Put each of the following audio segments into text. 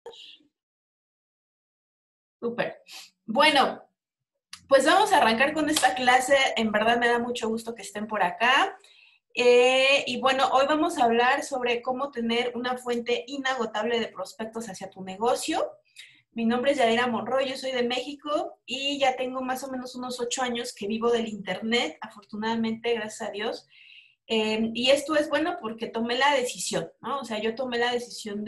Súper. Bueno, pues vamos a arrancar con esta clase. En verdad me da mucho gusto que estén por acá. Y bueno, hoy vamos a hablar sobre cómo tener una fuente inagotable de prospectos hacia tu negocio. Mi nombre es Yadira Monroy, yo soy de México y ya tengo más o menos unos 8 años que vivo del internet, afortunadamente, gracias a Dios. Y esto es bueno porque tomé la decisión, ¿no? O sea, yo tomé la decisión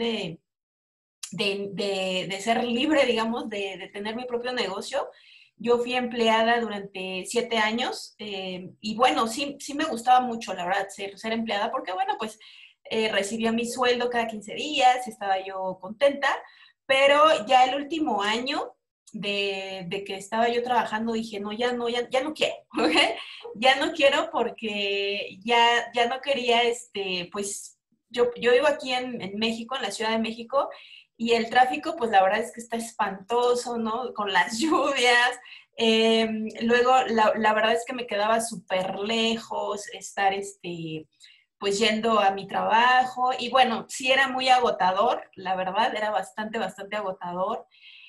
de ser libre, digamos, de tener mi propio negocio. Yo fui empleada durante 7 años y bueno, sí me gustaba mucho, la verdad, ser empleada porque, bueno, pues recibía mi sueldo cada 15 días, estaba yo contenta, pero ya el último año de que estaba yo trabajando dije, no, ya no quiero, ¿ok? Ya no quiero porque ya no quería, pues yo vivo aquí en México, en la Ciudad de México, y el tráfico, pues la verdad es que está espantoso, ¿no? Con las lluvias. Luego, la verdad es que me quedaba súper lejos estar, pues yendo a mi trabajo. Y bueno, sí era muy agotador, la verdad, era bastante agotador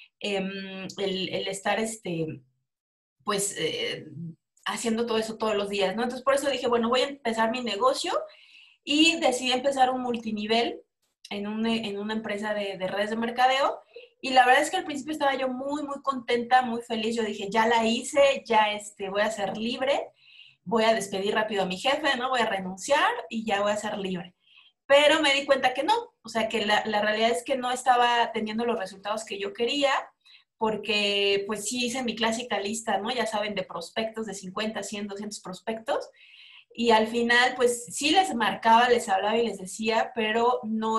el estar, pues, haciendo todo eso todos los días, ¿no? Entonces, por eso dije, bueno, voy a empezar mi negocio y decidí empezar un multinivel en una empresa de redes de mercadeo. Y la verdad es que al principio estaba yo muy contenta, muy feliz. Yo dije, ya la hice, ya voy a ser libre, voy a despedir rápido a mi jefe, ¿no? Voy a renunciar y ya voy a ser libre. Pero me di cuenta que no, o sea, que la realidad es que no estaba teniendo los resultados que yo quería, porque pues sí hice mi clásica lista, ¿no? Ya saben, de prospectos, de 50, 100, 200 prospectos, y al final, pues sí les marcaba, les hablaba y les decía, pero no,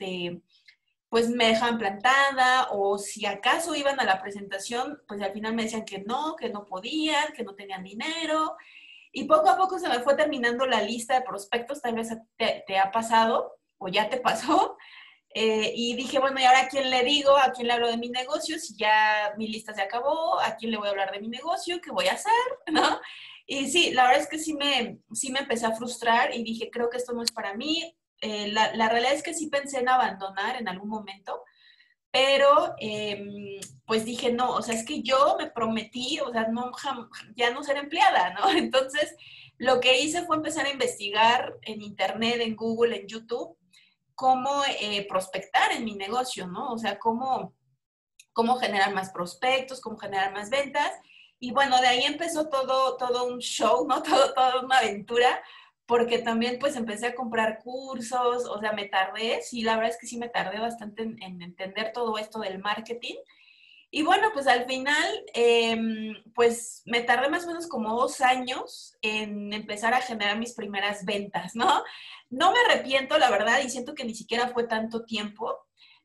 pues me dejaban plantada, o si acaso iban a la presentación, pues al final me decían que no podían, que no tenían dinero. Y poco a poco se me fue terminando la lista de prospectos, tal vez te ha pasado o ya te pasó. Y dije, bueno, ¿y ahora a quién le digo? ¿A quién le hablo de mi negocio? Si ya mi lista se acabó, ¿a quién le voy a hablar de mi negocio? ¿Qué voy a hacer? ¿No? Y sí, la verdad es que sí me empecé a frustrar y dije, creo que esto no es para mí. La realidad es que sí pensé en abandonar en algún momento, pero pues dije, no, o sea, es que yo me prometí, o sea, no, ya no ser empleada, ¿no? Entonces, lo que hice fue empezar a investigar en internet, en Google, en YouTube, cómo prospectar en mi negocio, ¿no? O sea, cómo generar más prospectos, cómo generar más ventas. Y bueno, de ahí empezó todo un show, ¿no? Toda una aventura, porque también pues empecé a comprar cursos, o sea, me tardé, sí, la verdad es que sí me tardé bastante en entender todo esto del marketing. Y bueno, pues al final, pues me tardé más o menos como 2 años en empezar a generar mis primeras ventas, ¿no? No me arrepiento, la verdad, y siento que ni siquiera fue tanto tiempo,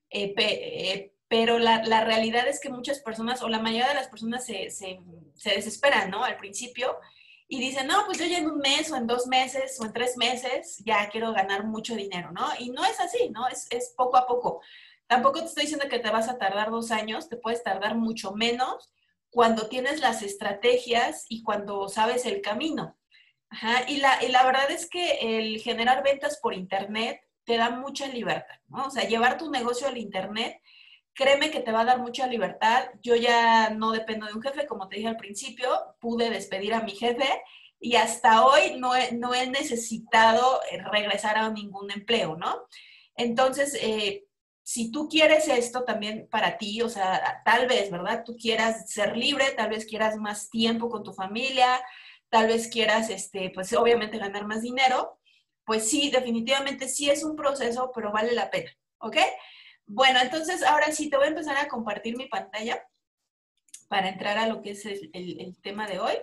pero la realidad es que muchas personas, o la mayoría de las personas, se desesperan, ¿no? Al principio, y dicen, no, pues yo ya en un mes, o en 2 meses, o en 3 meses, ya quiero ganar mucho dinero, ¿no? Y no es así, ¿no? Es poco a poco. Tampoco te estoy diciendo que te vas a tardar 2 años, te puedes tardar mucho menos cuando tienes las estrategias y cuando sabes el camino. Ajá, y la verdad es que el generar ventas por internet te da mucha libertad, ¿no? O sea, llevar tu negocio al internet, créeme que te va a dar mucha libertad. Yo ya no dependo de un jefe, como te dije al principio, pude despedir a mi jefe y hasta hoy no he necesitado regresar a ningún empleo, ¿no? Entonces, si tú quieres esto también para ti, o sea, tal vez, ¿verdad? Tú quieras ser libre, tal vez quieras más tiempo con tu familia, tal vez quieras, pues obviamente ganar más dinero, pues sí, definitivamente sí es un proceso, pero vale la pena, ¿ok? Bueno, entonces ahora sí te voy a empezar a compartir mi pantalla para entrar a lo que es el tema de hoy.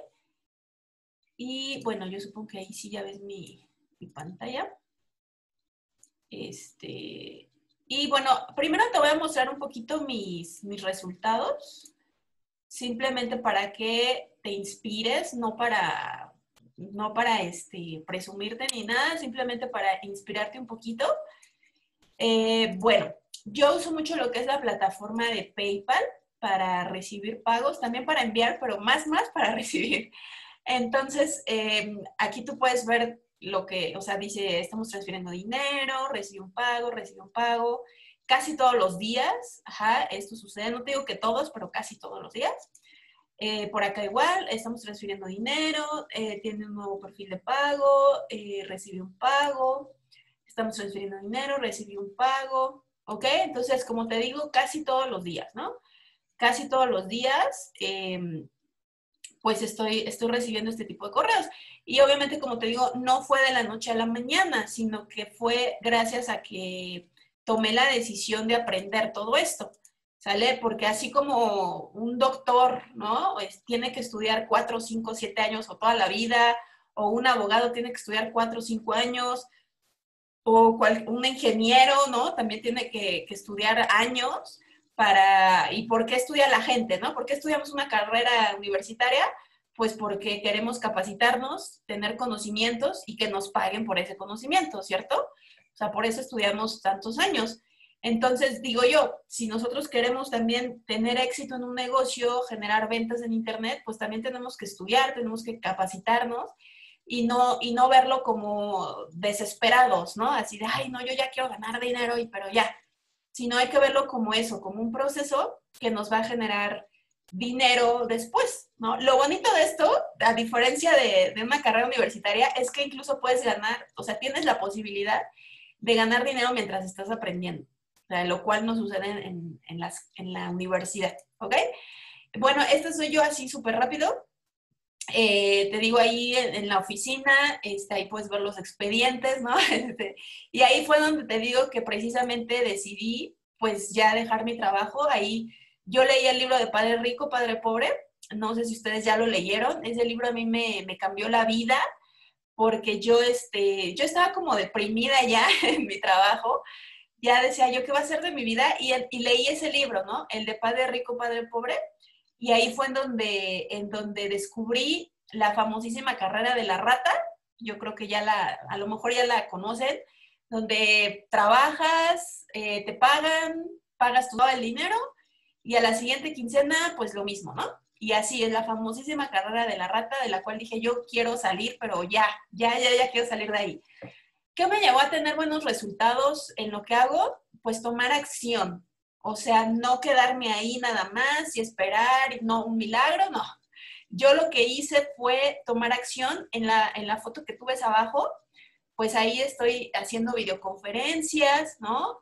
Y bueno, yo supongo que ahí sí ya ves mi pantalla. Y bueno, primero te voy a mostrar un poquito mis resultados, simplemente para que te inspires, no para presumirte ni nada, simplemente para inspirarte un poquito. Bueno, yo uso mucho lo que es la plataforma de PayPal para recibir pagos, también para enviar, pero más para recibir. Entonces, aquí tú puedes ver lo que, o sea, dice, estamos transfiriendo dinero, recibe un pago, casi todos los días, ajá, esto sucede, no te digo que todos, pero casi todos los días. Por acá igual, estamos transfiriendo dinero, tiene un nuevo perfil de pago, recibe un pago, estamos transfiriendo dinero, recibí un pago, ¿ok? Entonces, como te digo, casi todos los días, ¿no? Casi todos los días, pues estoy recibiendo este tipo de correos. Y obviamente, como te digo, no fue de la noche a la mañana, sino que fue gracias a que tomé la decisión de aprender todo esto, ¿sale? Porque así como un doctor, ¿no? Tiene que estudiar 4, 5, 7 años o toda la vida, o un abogado tiene que estudiar 4 o 5 años, o un ingeniero, ¿no? También tiene que estudiar años para... ¿Y por qué estudia la gente, no? ¿Por qué estudiamos una carrera universitaria? Pues porque queremos capacitarnos, tener conocimientos y que nos paguen por ese conocimiento, ¿cierto? O sea, por eso estudiamos tantos años. Entonces, digo yo, si nosotros queremos también tener éxito en un negocio, generar ventas en Internet, pues también tenemos que estudiar, tenemos que capacitarnos y no verlo como desesperados, ¿no? Así de, ay, no, yo ya quiero ganar dinero, pero ya. Sino hay que verlo como eso, como un proceso que nos va a generar dinero después, ¿no? Lo bonito de esto, a diferencia de una carrera universitaria, es que incluso puedes ganar, o sea, tienes la posibilidad de ganar dinero mientras estás aprendiendo, o sea, lo cual no sucede en la universidad, ¿ok? Bueno, esto soy yo así súper rápido. Te digo, ahí en la oficina, ahí puedes ver los expedientes, ¿no? Y ahí fue donde te digo que precisamente decidí, pues, ya dejar mi trabajo. Ahí yo leí el libro de Padre Rico, Padre Pobre. No sé si ustedes ya lo leyeron. Ese libro a mí me cambió la vida porque yo estaba como deprimida ya en mi trabajo. Ya decía yo, ¿qué va a ser de mi vida? Y leí ese libro, ¿no? El de Padre Rico, Padre Pobre. Y ahí fue en donde descubrí la famosísima carrera de la rata. Yo creo que a lo mejor ya la conocen, donde trabajas, te pagan, pagas todo el dinero y a la siguiente quincena, pues lo mismo, ¿no? Y así es la famosísima carrera de la rata, de la cual dije, yo quiero salir, pero ya quiero salir de ahí. ¿Qué me llevó a tener buenos resultados en lo que hago? Pues tomar acción. O sea, no quedarme ahí nada más y esperar, no, un milagro, no. Yo lo que hice fue tomar acción en la foto que tú ves abajo, pues ahí estoy haciendo videoconferencias, ¿no?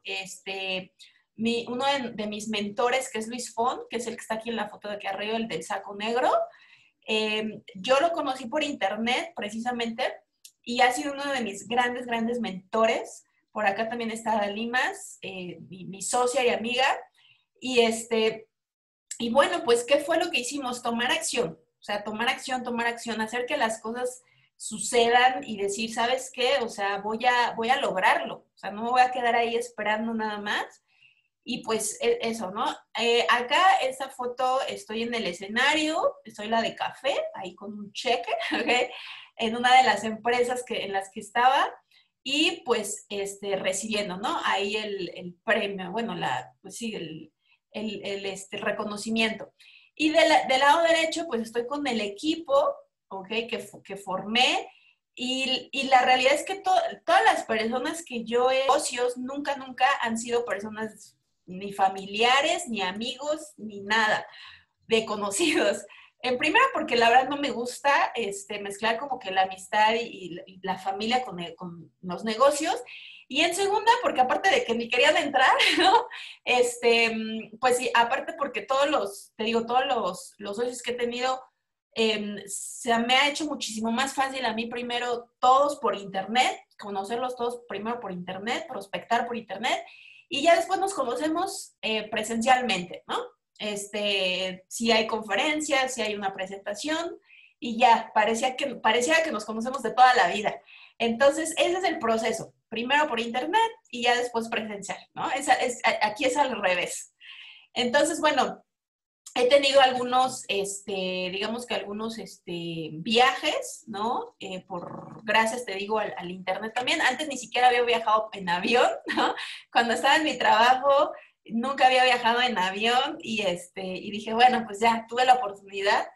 Uno de mis mentores, que es Luis Font, que es el que está aquí en la foto de aquí arriba, el del saco negro, yo lo conocí por internet precisamente y ha sido uno de mis grandes, grandes mentores. Por acá también está Dalimas, mi socia y amiga. Y, y bueno, pues, ¿qué fue lo que hicimos? Tomar acción. O sea, tomar acción, hacer que las cosas sucedan y decir, ¿sabes qué? O sea, voy a lograrlo. O sea, no me voy a quedar ahí esperando nada más. Y pues eso, ¿no? Acá esta foto estoy en el escenario, soy la de café, ahí con un cheque, ¿ok? En una de las empresas en las que estaba y pues recibiendo, ¿no? Ahí el premio, bueno, pues sí, el reconocimiento. Y del lado derecho, pues estoy con el equipo, ¿ok? Que formé y la realidad es que todas las personas que yo he socios nunca han sido personas ni familiares, ni amigos, ni nada de conocidos. En primera, porque la verdad no me gusta mezclar como que la amistad y la familia con los negocios. Y en segunda, porque aparte de que ni querían entrar, ¿no? Pues sí, aparte porque te digo, todos los socios que he tenido, se me ha hecho muchísimo más fácil a mí primero todos por internet, conocerlos todos primero por internet, prospectar por internet, y ya después nos conocemos presencialmente, ¿no? Si hay conferencias, si hay una presentación, y ya, parecía que nos conocemos de toda la vida. Entonces, ese es el proceso. Primero por internet y ya después presencial, ¿no? Aquí es al revés. Entonces, bueno, he tenido algunos, digamos que algunos viajes, ¿no? Gracias, te digo, al internet también. Antes ni siquiera había viajado en avión, ¿no? Cuando estaba en mi trabajo, nunca había viajado en avión y dije, bueno, pues ya tuve la oportunidad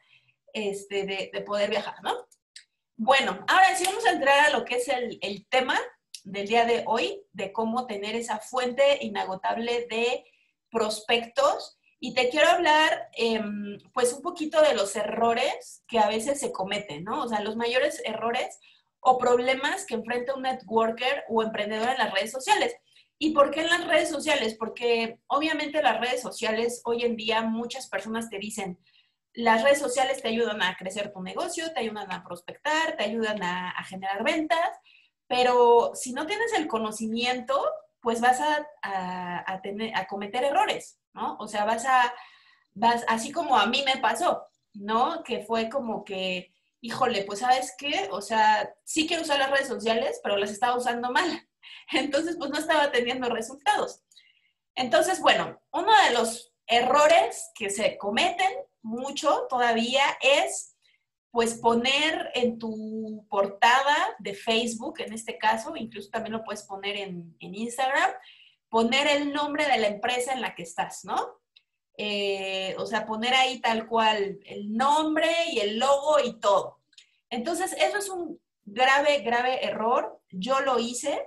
de poder viajar, ¿no? Bueno, ahora sí vamos a entrar a lo que es el tema del día de hoy, de cómo tener esa fuente inagotable de prospectos. Y te quiero hablar, pues, un poquito de los errores que a veces se cometen, ¿no? O sea, los mayores errores o problemas que enfrenta un networker o emprendedor en las redes sociales. ¿Y por qué en las redes sociales? Porque obviamente las redes sociales, hoy en día muchas personas te dicen, las redes sociales te ayudan a crecer tu negocio, te ayudan a prospectar, te ayudan a generar ventas, pero si no tienes el conocimiento, pues vas a cometer errores, ¿no? O sea, así como a mí me pasó, ¿no? Que fue como que, híjole, pues ¿sabes qué? O sea, sí quiero usar las redes sociales, pero las estaba usando mal. Entonces, pues no estaba teniendo resultados. Entonces, bueno, uno de los errores que se cometen mucho todavía es pues poner en tu portada de Facebook, en este caso, incluso también lo puedes poner en Instagram, poner el nombre de la empresa en la que estás, ¿no? O sea, poner ahí tal cual el nombre y el logo y todo. Entonces, eso es un grave, grave error. Yo lo hice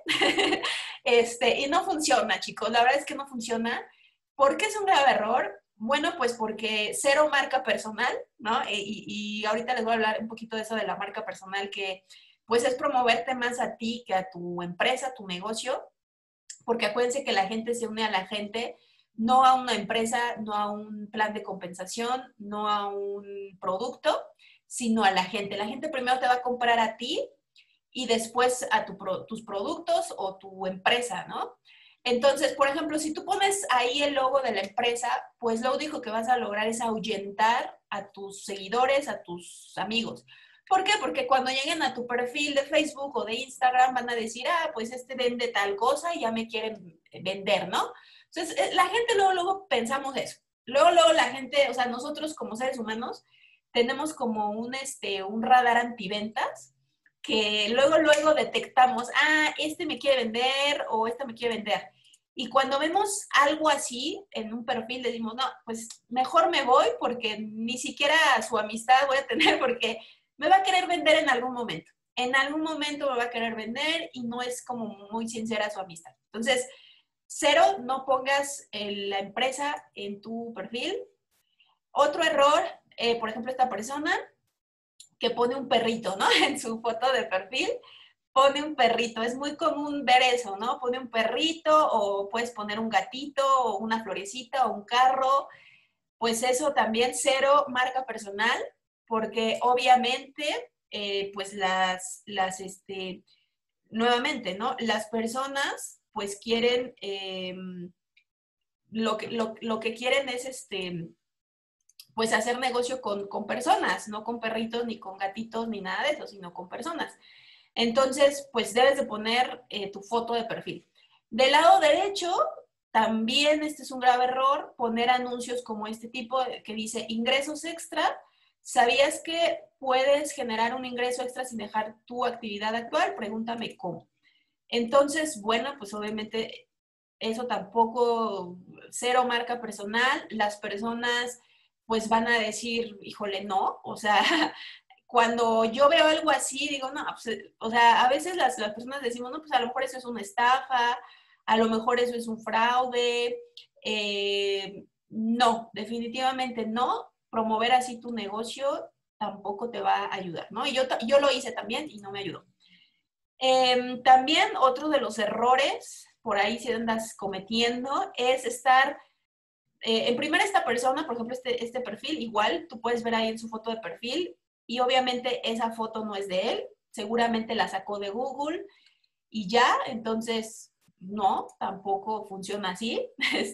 y no funciona, chicos. La verdad es que no funciona. ¿Por qué es un grave error? Bueno, pues porque cero marca personal, ¿no? Y ahorita les voy a hablar un poquito de eso de la marca personal, que pues es promoverte más a ti que a tu empresa, a tu negocio, porque acuérdense que la gente se une a la gente, no a una empresa, no a un plan de compensación, no a un producto, sino a la gente. La gente primero te va a comprar a ti y después a tus productos o tu empresa, ¿no? Entonces, por ejemplo, si tú pones ahí el logo de la empresa, pues lo único que vas a lograr es ahuyentar a tus seguidores, a tus amigos. ¿Por qué? Porque cuando lleguen a tu perfil de Facebook o de Instagram van a decir, ah, pues este vende tal cosa y ya me quieren vender, ¿no? Entonces, la gente luego pensamos eso. Luego la gente, o sea, nosotros como seres humanos tenemos como un radar antiventas que luego detectamos, ah, este me quiere vender o esta me quiere vender. Y cuando vemos algo así en un perfil, decimos, no, pues mejor me voy porque ni siquiera su amistad voy a tener porque me va a querer vender en algún momento. En algún momento me va a querer vender y no es como muy sincera su amistad. Entonces, cero, no pongas la empresa en tu perfil. Otro error, por ejemplo, esta persona que pone un perrito, ¿no? En su foto de perfil, pone un perrito. Es muy común ver eso, ¿no? Pone un perrito o puedes poner un gatito o una florecita o un carro. Pues eso también cero marca personal, porque obviamente, pues nuevamente, ¿no? Las personas, pues quieren, lo que quieren es, pues hacer negocio con personas, no con perritos, ni con gatitos, ni nada de eso, sino con personas. Entonces, pues debes de poner tu foto de perfil. Del lado derecho, también este es un grave error, poner anuncios como este tipo que dice ingresos extra. ¿Sabías que puedes generar un ingreso extra sin dejar tu actividad actual? Pregúntame cómo. Entonces, bueno, pues obviamente eso tampoco, cero marca personal. Las personas pues van a decir, híjole, no, o sea, cuando yo veo algo así, digo, no, pues, o sea, a veces las personas decimos, no, pues a lo mejor eso es una estafa, a lo mejor eso es un fraude. No, definitivamente no. Promover así tu negocio tampoco te va a ayudar, ¿no? Y yo lo hice también y no me ayudó. También otro de los errores, por ahí si andas cometiendo, es estar en primera esta persona, por ejemplo, este perfil, igual tú puedes ver ahí en su foto de perfil y obviamente esa foto no es de él, seguramente la sacó de Google y ya, entonces no, tampoco funciona así.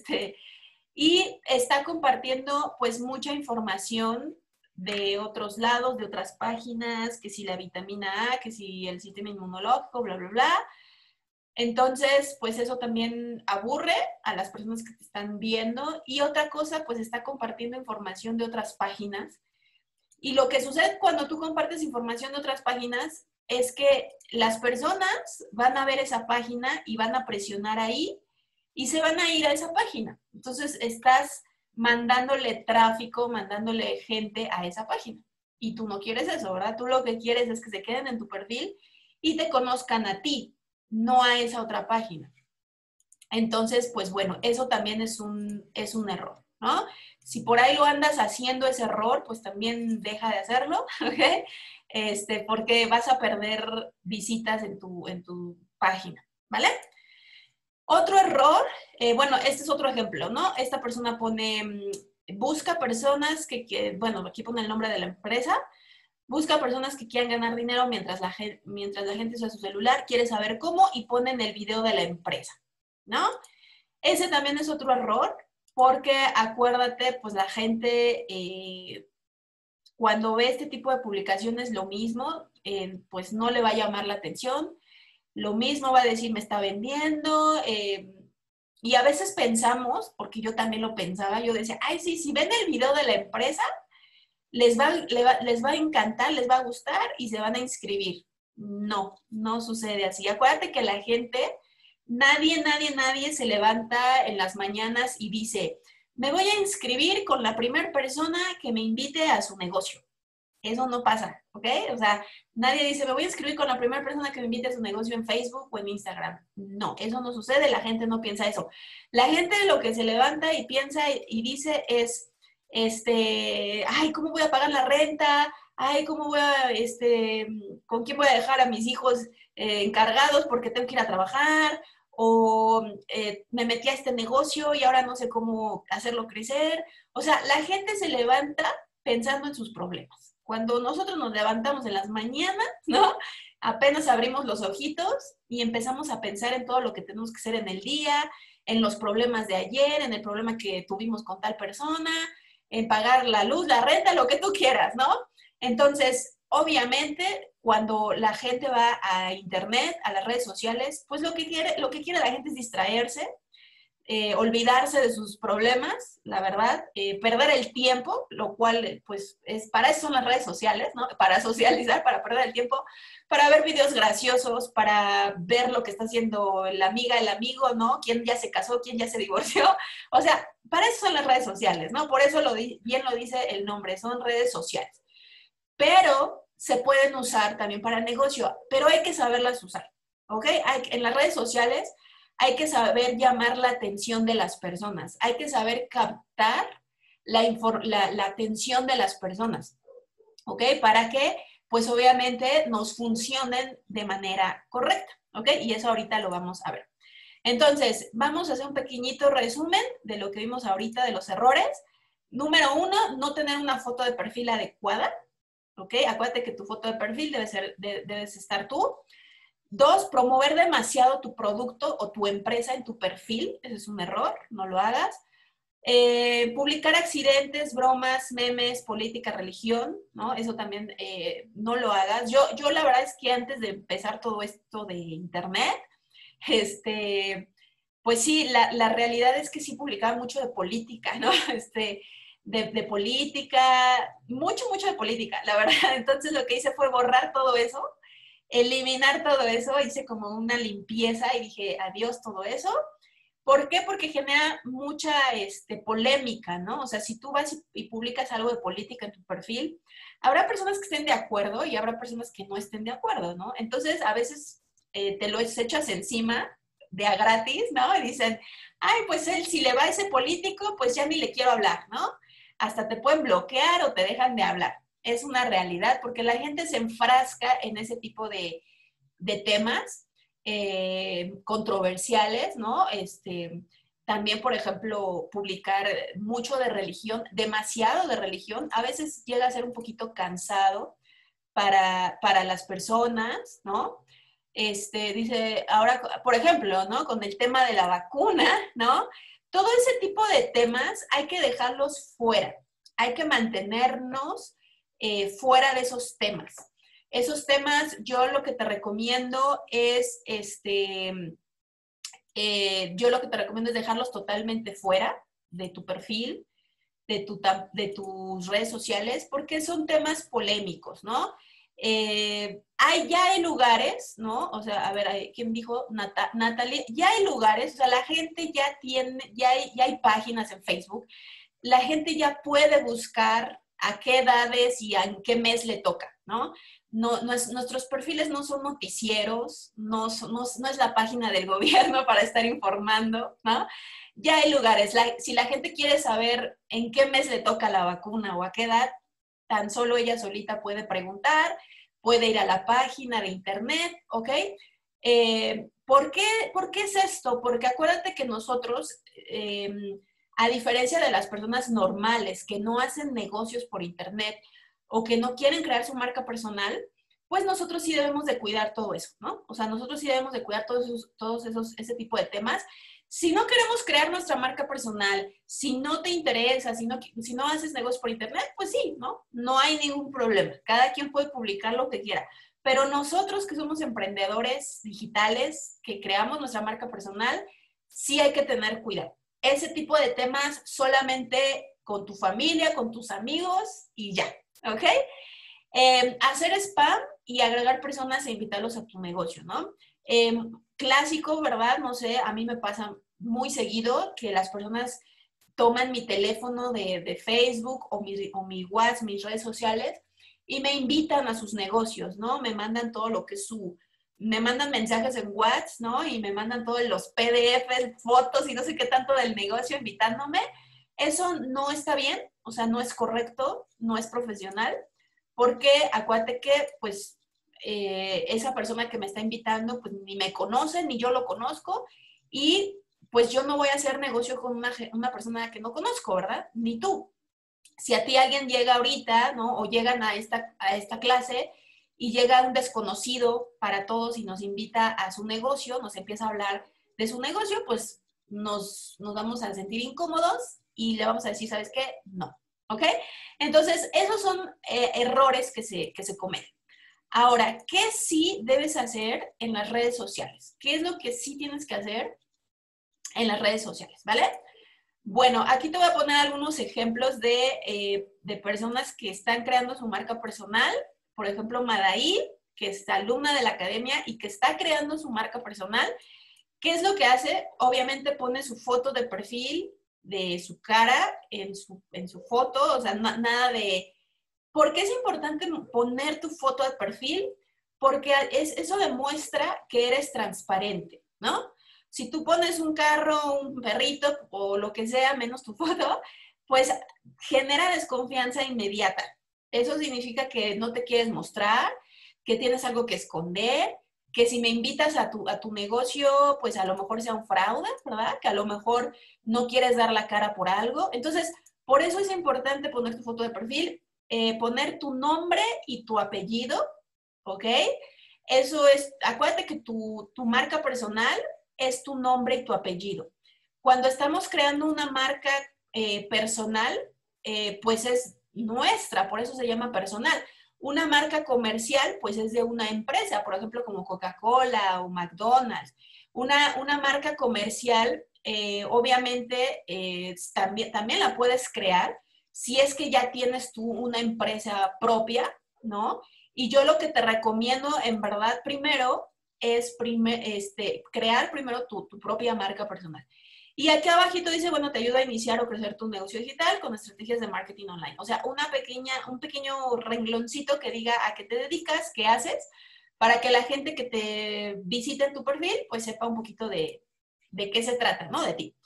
Y está compartiendo pues mucha información de otros lados, de otras páginas, que si la vitamina A, que si el sistema inmunológico, bla, bla, bla. Entonces, pues eso también aburre a las personas que te están viendo. Y otra cosa, pues está compartiendo información de otras páginas. Y lo que sucede cuando tú compartes información de otras páginas es que las personas van a ver esa página y van a presionar ahí y se van a ir a esa página. Entonces, estás mandándole tráfico, mandándole gente a esa página. Y tú no quieres eso, ¿verdad? Tú lo que quieres es que se queden en tu perfil y te conozcan a ti. no a esa otra página. Entonces, pues bueno, eso también es un error, ¿no? Si por ahí lo andas haciendo ese error, pues también deja de hacerlo, ¿ok? Porque vas a perder visitas en tu página, ¿vale? Otro error, bueno, este es otro ejemplo, ¿no? Esta persona pone, busca personas bueno, aquí pone el nombre de la empresa, busca personas que quieran ganar dinero mientras la gente usa su celular, quiere saber cómo y ponen el video de la empresa, ¿no? Ese también es otro error, porque acuérdate, pues la gente cuando ve este tipo de publicaciones, lo mismo, pues no le va a llamar la atención, lo mismo va a decir, me está vendiendo, y a veces pensamos, porque yo también lo pensaba, yo decía, ay, sí, si ven el video de la empresa, les va a encantar, les va a gustar y se van a inscribir. No, no sucede así. Acuérdate que la gente, nadie se levanta en las mañanas y dice, me voy a inscribir con la primera persona que me invite a su negocio. Eso no pasa, ¿ok? O sea, nadie dice, me voy a inscribir con la primera persona que me invite a su negocio en Facebook o en Instagram. No, eso no sucede, la gente no piensa eso. La gente lo que se levanta y piensa y dice es, ay, ¿cómo voy a pagar la renta? Ay, ¿cómo voy a, con quién voy a dejar a mis hijos encargados porque tengo que ir a trabajar? O me metí a este negocio y ahora no sé cómo hacerlo crecer. O sea, la gente se levanta pensando en sus problemas. Cuando nosotros nos levantamos en las mañanas, ¿no? Apenas abrimos los ojitos y empezamos a pensar en todo lo que tenemos que hacer en el día, en los problemas de ayer, en el problema que tuvimos con tal persona, en pagar la luz, la renta, lo que tú quieras, ¿no? Entonces, obviamente, cuando la gente va a internet, a las redes sociales, pues lo que quiere la gente es distraerse, olvidarse de sus problemas, la verdad, perder el tiempo, lo cual, pues, para eso son las redes sociales, ¿no? Para socializar, para perder el tiempo, para ver videos graciosos, para ver lo que está haciendo la amiga, el amigo, ¿no? Quién ya se casó, quién ya se divorció. O sea, para eso son las redes sociales, ¿no? Por eso bien lo dice el nombre, son redes sociales. Pero se pueden usar también para el negocio, pero hay que saberlas usar, ¿ok? En las redes sociales hay que saber llamar la atención de las personas, hay que saber captar la atención de las personas, ¿ok? Para que, pues obviamente, nos funcionen de manera correcta, ¿ok? Y eso ahorita lo vamos a ver. Entonces, vamos a hacer un pequeñito resumen de lo que vimos ahorita de los errores. Número 1, no tener una foto de perfil adecuada, ¿ok? Acuérdate que tu foto de perfil debes estar tú. 2, promover demasiado tu producto o tu empresa en tu perfil. Ese es un error, no lo hagas. Publicar accidentes, bromas, memes, política, religión, ¿no? Eso también no lo hagas. Yo la verdad es que antes de empezar todo esto de internet, pues sí, la realidad es que sí publicaba mucho de política, ¿no? De política, mucho de política, la verdad. Entonces lo que hice fue borrar todo eso, eliminar todo eso, hice como una limpieza y dije, adiós todo eso. ¿Por qué? Porque genera mucha polémica, ¿no? O sea, si tú vas y publicas algo de política en tu perfil, habrá personas que estén de acuerdo y habrá personas que no estén de acuerdo, ¿no? Entonces, a veces te lo echas encima de a gratis, ¿no? Y dicen, ay, pues él, si le va a ese político, pues ya ni le quiero hablar, ¿no? Hasta te pueden bloquear o te dejan de hablar. Es una realidad porque la gente se enfrasca en ese tipo de temas controversiales, ¿no? También, por ejemplo, publicar mucho de religión, demasiado de religión, a veces llega a ser un poquito cansado para las personas, ¿no? Dice, ahora, por ejemplo, ¿no? Con el tema de la vacuna, ¿no? Todo ese tipo de temas hay que dejarlos fuera, hay que mantenernos fuera de esos temas. Esos temas, yo lo que te recomiendo es, yo lo que te recomiendo es dejarlos totalmente fuera de tu perfil, de tus redes sociales, porque son temas polémicos, ¿no? Ya hay lugares, ¿no? O sea, a ver, ¿quién dijo? Natalie, ya hay lugares, o sea, la gente ya hay páginas en Facebook, la gente ya puede buscar a qué edades y en qué mes le toca, ¿no? nuestros perfiles no son noticieros, no es la página del gobierno para estar informando, ¿no? Ya hay lugares. Si la gente quiere saber en qué mes le toca la vacuna o a qué edad, tan solo ella solita puede preguntar, puede ir a la página de internet, ¿ok? ¿Por qué es esto? Porque acuérdate que nosotros, a diferencia de las personas normales que no hacen negocios por internet o que no quieren crear su marca personal, pues nosotros sí debemos de cuidar todo eso, ¿no? O sea, nosotros sí debemos de cuidar ese tipo de temas. Si no queremos crear nuestra marca personal, si no te interesa, si no haces negocios por internet, pues sí, ¿no? No hay ningún problema. Cada quien puede publicar lo que quiera. Pero nosotros que somos emprendedores digitales, que creamos nuestra marca personal, sí hay que tener cuidado. Ese tipo de temas solamente con tu familia, con tus amigos y ya, ¿ok? Hacer spam y agregar personas e invitarlos a tu negocio, ¿no? Clásico, ¿verdad? No sé, a mí me pasa muy seguido que las personas toman mi teléfono de Facebook o mi WhatsApp, mis redes sociales, y me invitan a sus negocios, ¿no? Me mandan todo lo que es me mandan mensajes en WhatsApp, ¿no? Y me mandan todos los PDFs, fotos y no sé qué tanto del negocio invitándome. Eso no está bien, o sea, no es correcto, no es profesional, porque acuérdate que, pues, esa persona que me está invitando, pues, ni me conoce, ni yo lo conozco, y pues yo no voy a hacer negocio con una persona que no conozco, ¿verdad? Ni tú. Si a ti alguien llega ahorita, ¿no? O llegan a esta clase y llega un desconocido para todos y nos invita a su negocio, nos empieza a hablar de su negocio, pues nos vamos a sentir incómodos y le vamos a decir, ¿sabes qué? No. ¿Ok? Entonces, esos son errores que se cometen. Ahora, ¿qué sí debes hacer en las redes sociales? ¿Qué es lo que sí tienes que hacer en las redes sociales? ¿Vale? Bueno, aquí te voy a poner algunos ejemplos de personas que están creando su marca personal. Por ejemplo, Madaí, que es alumna de la academia y que está creando su marca personal. ¿Qué es lo que hace? Obviamente pone su foto de perfil de su cara en su foto, o sea, nada de... ¿Por qué es importante poner tu foto de perfil? Porque eso demuestra que eres transparente, ¿no? Si tú pones un carro, un perrito o lo que sea, menos tu foto, pues genera desconfianza inmediata. Eso significa que no te quieres mostrar, que tienes algo que esconder, que si me invitas a tu negocio, pues a lo mejor sea un fraude, ¿verdad? Que a lo mejor no quieres dar la cara por algo. Entonces, por eso es importante poner tu foto de perfil, poner tu nombre y tu apellido, ¿ok? Eso es, acuérdate que tu marca personal es tu nombre y tu apellido. Cuando estamos creando una marca personal, pues es nuestra, por eso se llama personal. Una marca comercial, pues es de una empresa, por ejemplo, como Coca-Cola o McDonald's. Una marca comercial, obviamente, también la puedes crear si es que ya tienes tú una empresa propia, ¿no? Y yo lo que te recomiendo, en verdad, primero, es crear primero tu propia marca personal. Y aquí abajito dice, bueno, te ayuda a iniciar o crecer tu negocio digital con estrategias de marketing online. O sea, un pequeño rengloncito que diga a qué te dedicas, qué haces, para que la gente que te visite en tu perfil, pues sepa un poquito de qué se trata, ¿no? De ti.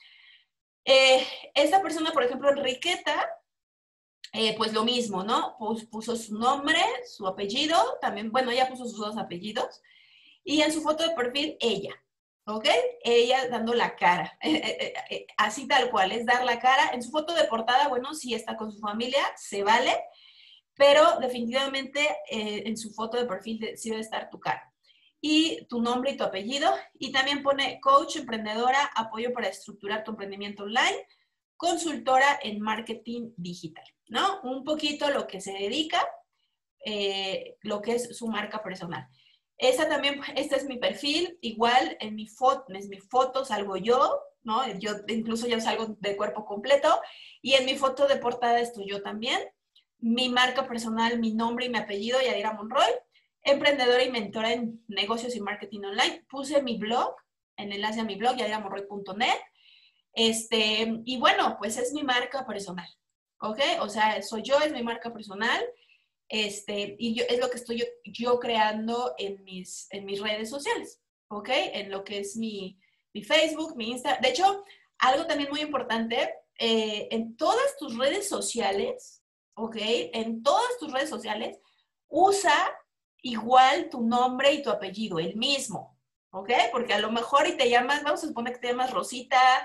Esta persona, por ejemplo, Enriqueta, pues lo mismo, ¿no? Puso su nombre, su apellido, también, bueno, ella puso sus dos apellidos, y en su foto de perfil, ella, ¿ok? Ella dando la cara, así tal cual, es dar la cara. En su foto de portada, bueno, sí está con su familia, se vale, pero definitivamente en su foto de perfil sí debe estar tu cara. Y tu nombre y tu apellido, y también pone coach, emprendedora, apoyo para estructurar tu emprendimiento online, consultora en marketing digital, ¿no? Un poquito lo que se dedica, lo que es su marca personal. Este es mi perfil, igual en mis fotos salgo yo, ¿no? Incluso yo salgo de cuerpo completo, y en mi foto de portada estoy yo también. Mi marca personal, mi nombre y mi apellido, Yadira Monroy, emprendedora y mentora en negocios y marketing online. Puse mi blog, el enlace a mi blog, yadiramonroy.net. Y bueno, pues es mi marca personal, ¿ok? O sea, soy yo, es mi marca personal. Es lo que estoy yo creando en mis redes sociales, ¿ok? En lo que es mi Facebook, mi Insta. De hecho, algo también muy importante, en todas tus redes sociales, ¿ok? En todas tus redes sociales, usa igual tu nombre y tu apellido, el mismo, ¿ok? Porque a lo mejor y te llamas, vamos a suponer que te llamas Rosita,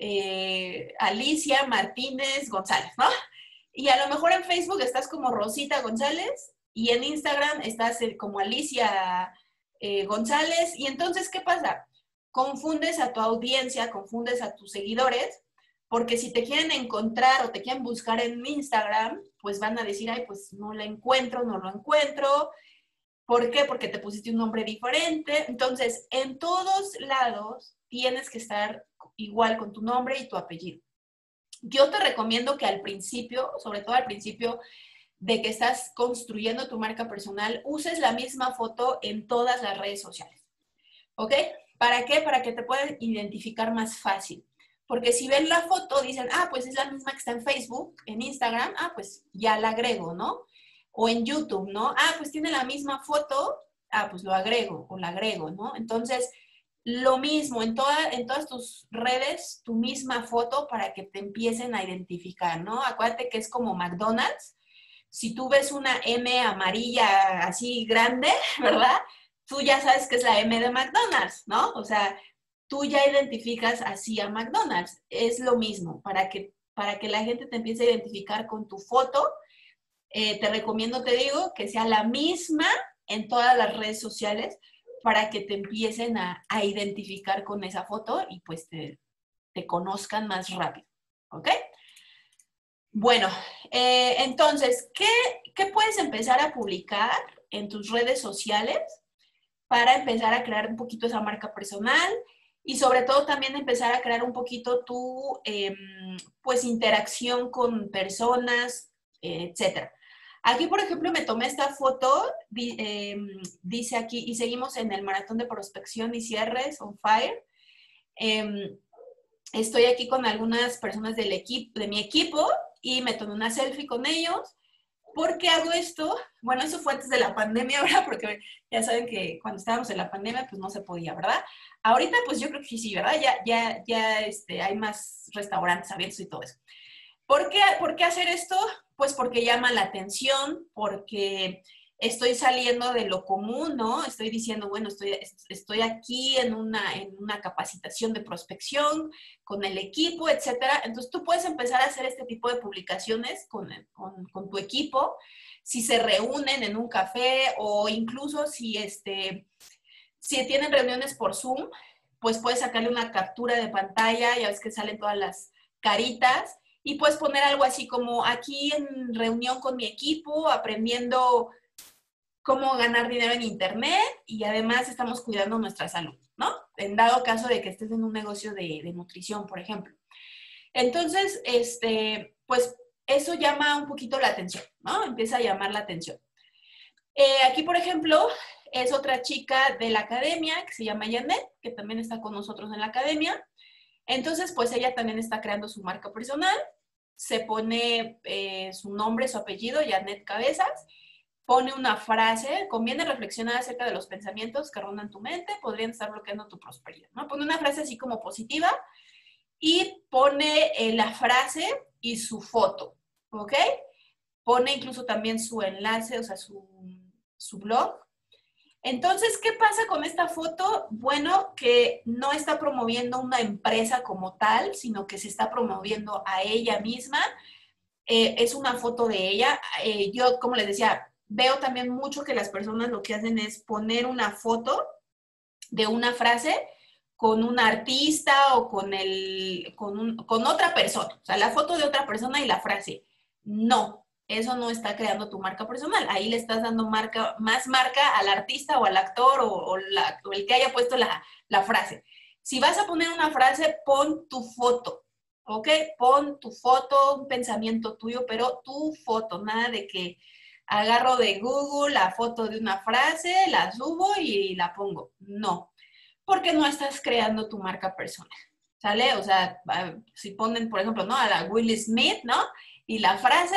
Alicia Martínez González, ¿no? Y a lo mejor en Facebook estás como Rosita González y en Instagram estás como Alicia González. Y entonces, ¿qué pasa? Confundes a tu audiencia, confundes a tus seguidores, porque si te quieren encontrar o te quieren buscar en Instagram, pues van a decir, ay, pues no la encuentro, no lo encuentro. ¿Por qué? Porque te pusiste un nombre diferente. Entonces, en todos lados tienes que estar igual con tu nombre y tu apellido. Yo te recomiendo que al principio, sobre todo al principio de que estás construyendo tu marca personal, uses la misma foto en todas las redes sociales. ¿Ok? ¿Para qué? Para que te puedan identificar más fácil. Porque si ven la foto, dicen, ah, pues es la misma que está en Facebook, en Instagram, ah, pues ya la agrego, ¿no? O en YouTube, ¿no? Ah, pues tiene la misma foto, ah, pues lo agrego o la agrego, ¿no? Entonces, lo mismo, en todas tus redes, tu misma foto para que te empiecen a identificar, ¿no? Acuérdate que es como McDonald's. Si tú ves una M amarilla así grande, ¿verdad? Tú ya sabes que es la M de McDonald's, ¿no? O sea, tú ya identificas así a McDonald's. Es lo mismo, para que la gente te empiece a identificar con tu foto, te recomiendo, te digo, que sea la misma en todas las redes sociales para que te empiecen a identificar con esa foto y pues te conozcan más rápido, ¿ok? Bueno, entonces, ¿qué puedes empezar a publicar en tus redes sociales para empezar a crear un poquito esa marca personal y sobre todo también empezar a crear un poquito tu, pues, interacción con personas, etcétera? Aquí, por ejemplo, me tomé esta foto, dice aquí, y seguimos en el maratón de prospección y cierres on fire. Estoy aquí con algunas personas del equipo, de mi equipo, y me tomé una selfie con ellos. ¿Por qué hago esto? Bueno, eso fue antes de la pandemia, ¿verdad? Porque ya saben que cuando estábamos en la pandemia, pues no se podía, ¿verdad? Ahorita, pues yo creo que sí, ¿verdad? Ya hay más restaurantes abiertos y todo eso. ¿Por qué hacer esto? Pues porque llama la atención, porque estoy saliendo de lo común, ¿no? Estoy diciendo, bueno, estoy aquí en una capacitación de prospección con el equipo, etcétera. Entonces tú puedes empezar a hacer este tipo de publicaciones con tu equipo, si se reúnen en un café o incluso si tienen reuniones por Zoom, pues puedes sacarle una captura de pantalla, ya ves que salen todas las caritas, y puedes poner algo así como aquí en reunión con mi equipo, aprendiendo cómo ganar dinero en internet y además estamos cuidando nuestra salud, ¿no? En dado caso de que estés en un negocio de nutrición, por ejemplo. Entonces, pues eso llama un poquito la atención, ¿no? Empieza a llamar la atención. Aquí, por ejemplo, es otra chica de la academia que se llama Janet, que también está con nosotros en la academia. Entonces, pues ella también está creando su marca personal, se pone su nombre, su apellido, Janet Cabezas, pone una frase, conviene reflexionar acerca de los pensamientos que rondan tu mente, podrían estar bloqueando tu prosperidad, ¿no? Pone una frase así como positiva y pone la frase y su foto, ¿ok? Pone incluso también su enlace, o sea, su blog. Entonces, ¿qué pasa con esta foto? Bueno, que no está promoviendo una empresa como tal, sino que se está promoviendo a ella misma. Es una foto de ella. Yo, como les decía, veo también mucho que las personas lo que hacen es poner una foto de una frase con un artista o con otra persona. O sea, la foto de otra persona y la frase. No, eso no está creando tu marca personal. Ahí le estás dando más marca al artista o al actor o el que haya puesto la frase. Si vas a poner una frase, pon tu foto, ¿ok? Pon tu foto, un pensamiento tuyo, pero tu foto, nada de que agarro de Google la foto de una frase, la subo y la pongo. No, porque no estás creando tu marca personal, ¿sale? O sea, si ponen, por ejemplo, ¿no? A la Will Smith, ¿no? Y la frase,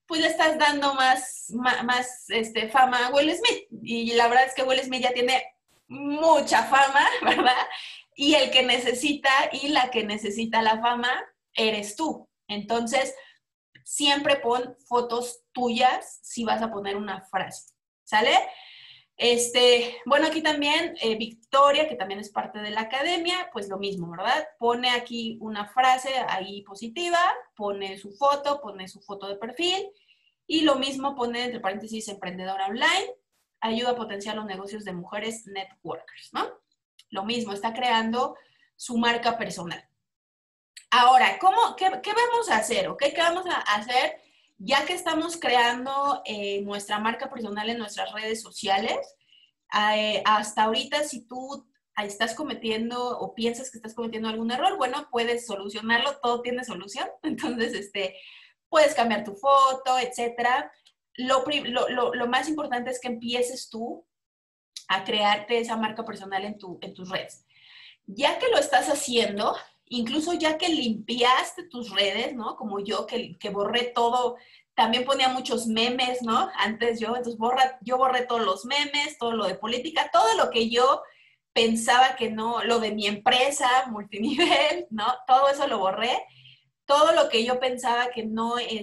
pues le estás dando más fama a Will Smith. Y la verdad es que Will Smith ya tiene mucha fama, ¿verdad? Y el que necesita y la que necesita la fama eres tú. Entonces, siempre pon fotos tuyas si vas a poner una frase, ¿sale? Bueno, aquí también Victoria, que también es parte de la academia, pues lo mismo, ¿verdad? Pone aquí una frase ahí positiva, pone su foto de perfil, y lo mismo pone entre paréntesis emprendedora online, ayuda a potenciar los negocios de mujeres networkers, ¿no? Lo mismo, está creando su marca personal. Ahora, qué vamos a hacer? ¿Ok? ¿Qué vamos a hacer ya que estamos creando nuestra marca personal en nuestras redes sociales? Hasta ahorita, si tú estás cometiendo o piensas que estás cometiendo algún error, bueno, puedes solucionarlo, todo tiene solución. Entonces, puedes cambiar tu foto, etcétera. Lo más importante es que empieces tú a crearte esa marca personal en tus redes. Ya que lo estás haciendo, incluso ya que limpiaste tus redes, ¿no? Como yo, que borré todo, también ponía muchos memes, ¿no? Antes entonces yo borré todos los memes, todo lo de política, todo lo que yo pensaba que no, lo de mi empresa, multinivel, ¿no? Todo eso lo borré. Todo lo que yo pensaba que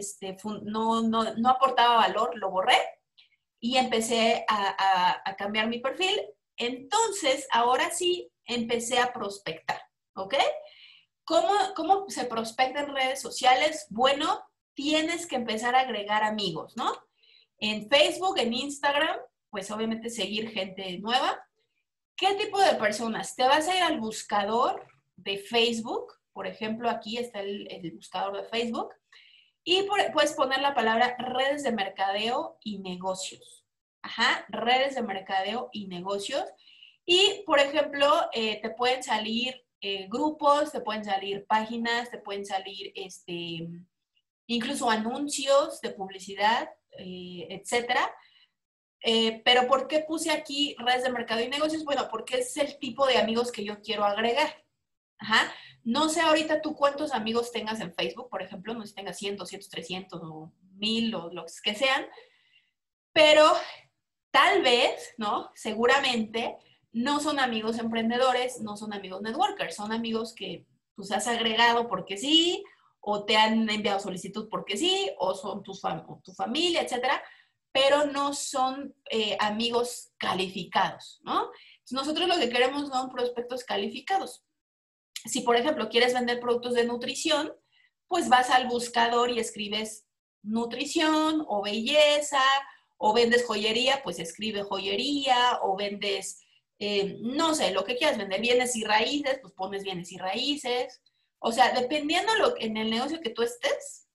no aportaba valor, lo borré y empecé a cambiar mi perfil. Entonces, ahora sí, empecé a prospectar, ¿ok? ¿Cómo se prospecta en redes sociales? Bueno, tienes que empezar a agregar amigos, ¿no? En Facebook, en Instagram, pues obviamente seguir gente nueva. ¿Qué tipo de personas? Te vas a ir al buscador de Facebook, por ejemplo, aquí está el buscador de Facebook, y puedes poner la palabra redes de mercadeo y negocios. Ajá, redes de mercadeo y negocios. Y, por ejemplo, te pueden salir grupos, te pueden salir páginas, te pueden salir incluso anuncios de publicidad, etcétera. Pero ¿por qué puse aquí redes de mercado y negocios? Bueno, porque es el tipo de amigos que yo quiero agregar. Ajá. No sé ahorita tú cuántos amigos tengas en Facebook, por ejemplo, no sé si tengas 100, 200, 300 o 1000 o los que sean, pero tal vez, ¿no? Seguramente no son amigos emprendedores, no son amigos networkers, son amigos que pues has agregado porque sí, o te han enviado solicitud porque sí, o son tu familia, etcétera, pero no son amigos calificados, ¿no? Entonces, nosotros lo que queremos son prospectos calificados. Si, por ejemplo, quieres vender productos de nutrición, pues vas al buscador y escribes nutrición o belleza, o vendes joyería, pues escribe joyería, o vendes, no sé, lo que quieras vender, bienes y raíces, pues pones bienes y raíces. O sea, dependiendo en el negocio que tú estés,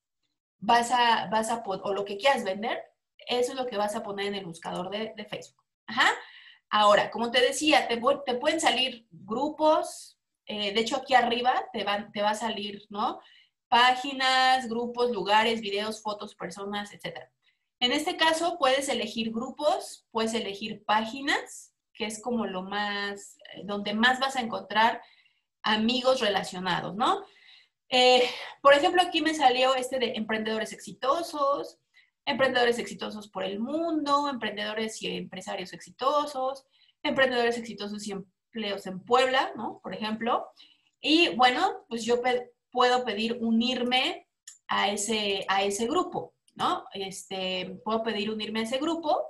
o lo que quieras vender, eso es lo que vas a poner en el buscador de Facebook. Ajá. Ahora, como te decía, te pueden salir grupos, de hecho aquí arriba te va a salir, ¿no? Páginas, grupos, lugares, videos, fotos, personas, etc. En este caso puedes elegir grupos, puedes elegir páginas, que es como donde más vas a encontrar amigos relacionados, ¿no? Por ejemplo, aquí me salió de emprendedores exitosos por el mundo, emprendedores y empresarios exitosos, emprendedores exitosos y empleos en Puebla, ¿no? Por ejemplo. Y bueno, pues yo puedo pedir unirme a ese grupo, ¿no? Puedo pedir unirme a ese grupo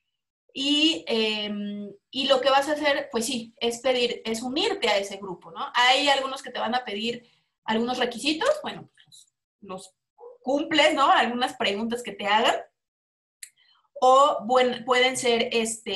y lo que vas a hacer, pues sí, es unirte a ese grupo, ¿no? Hay algunos que te van a pedir algunos requisitos, bueno, pues los cumples, ¿no? Algunas preguntas que te hagan. O pueden ser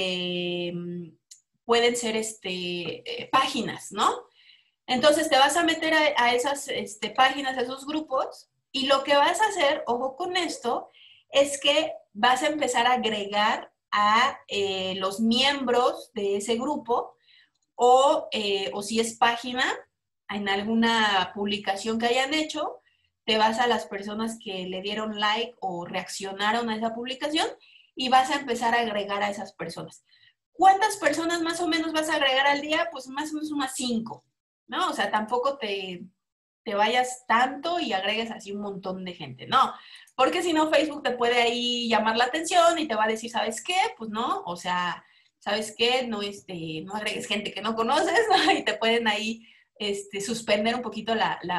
páginas, ¿no? Entonces te vas a meter a esas páginas, a esos grupos, y lo que vas a hacer, ojo con esto, es que vas a empezar a agregar a los miembros de ese grupo, o si es página, en alguna publicación que hayan hecho, te vas a las personas que le dieron like o reaccionaron a esa publicación y vas a empezar a agregar a esas personas. ¿Cuántas personas más o menos vas a agregar al día? Pues más o menos unas 5, ¿no? O sea, tampoco te vayas tanto y agregues así un montón de gente, no, porque si no Facebook te puede ahí llamar la atención y te va a decir, ¿sabes qué? Pues no, o sea, ¿sabes qué? No, no agregues gente que no conoces, ¿no? Y te pueden ahí suspender un poquito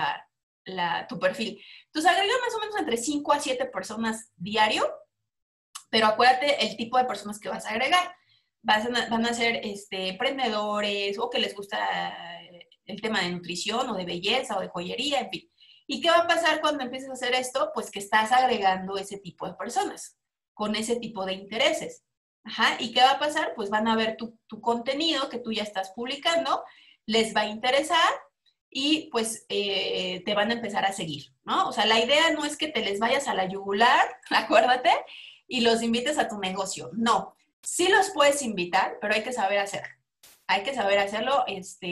tu perfil. Entonces agrega más o menos entre 5 a 7 personas diario, pero acuérdate el tipo de personas que vas a agregar. Van a ser emprendedores o que les gusta el tema de nutrición o de belleza o de joyería, en fin. ¿Y qué va a pasar cuando empieces a hacer esto? Pues que estás agregando ese tipo de personas con ese tipo de intereses. Ajá. ¿Y qué va a pasar? Pues van a ver tu contenido que tú ya estás publicando, les va a interesar y pues te van a empezar a seguir, ¿no? O sea, la idea no es que te les vayas a la yugular, acuérdate, y los invites a tu negocio. No, sí los puedes invitar, pero hay que saber hacerlo. Hay que saber hacerlo,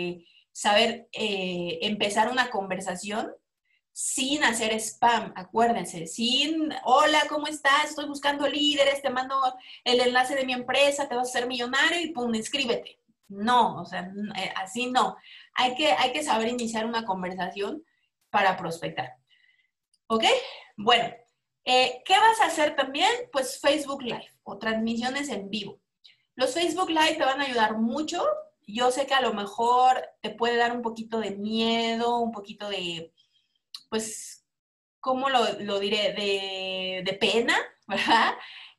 saber empezar una conversación sin hacer spam, acuérdense, sin, hola, ¿cómo estás? Estoy buscando líderes, te mando el enlace de mi empresa, te vas a hacer millonario y pum, inscríbete. No, o sea, así no. Hay que saber iniciar una conversación para prospectar. ¿Ok? Bueno, ¿qué vas a hacer también? Pues Facebook Live o transmisiones en vivo. Los Facebook Live te van a ayudar mucho. Yo sé que a lo mejor te puede dar un poquito de miedo, un poquito de, pues, ¿cómo lo diré? De pena, ¿verdad?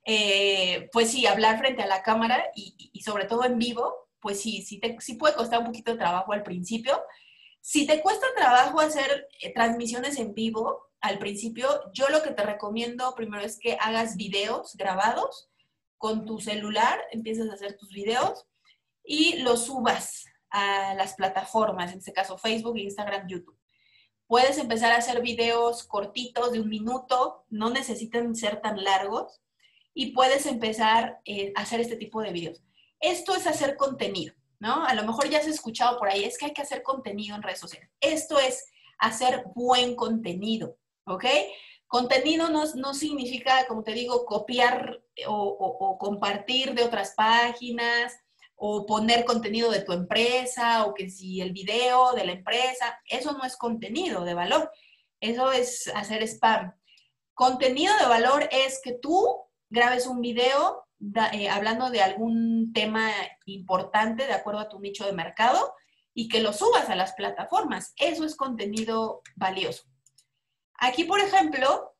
Pues sí, hablar frente a la cámara y sobre todo en vivo, pues sí, sí puede costar un poquito de trabajo al principio. Si te cuesta trabajo hacer transmisiones en vivo al principio, yo lo que te recomiendo primero es que hagas videos grabados con tu celular, empieces a hacer tus videos y los subas a las plataformas, en este caso Facebook, Instagram, YouTube. Puedes empezar a hacer videos cortitos de 1 minuto, no necesitan ser tan largos y puedes empezar a hacer este tipo de videos. Esto es hacer contenido, ¿no? A lo mejor ya has escuchado por ahí, es que hay que hacer contenido en redes sociales. Esto es hacer buen contenido, ¿ok? Contenido no significa, como te digo, copiar o compartir de otras páginas o poner contenido de tu empresa o que si el video de la empresa, eso no es contenido de valor, eso es hacer spam. Contenido de valor es que tú grabes un video hablando de algún tema importante de acuerdo a tu nicho de mercado y que lo subas a las plataformas. Eso es contenido valioso. Aquí, por ejemplo,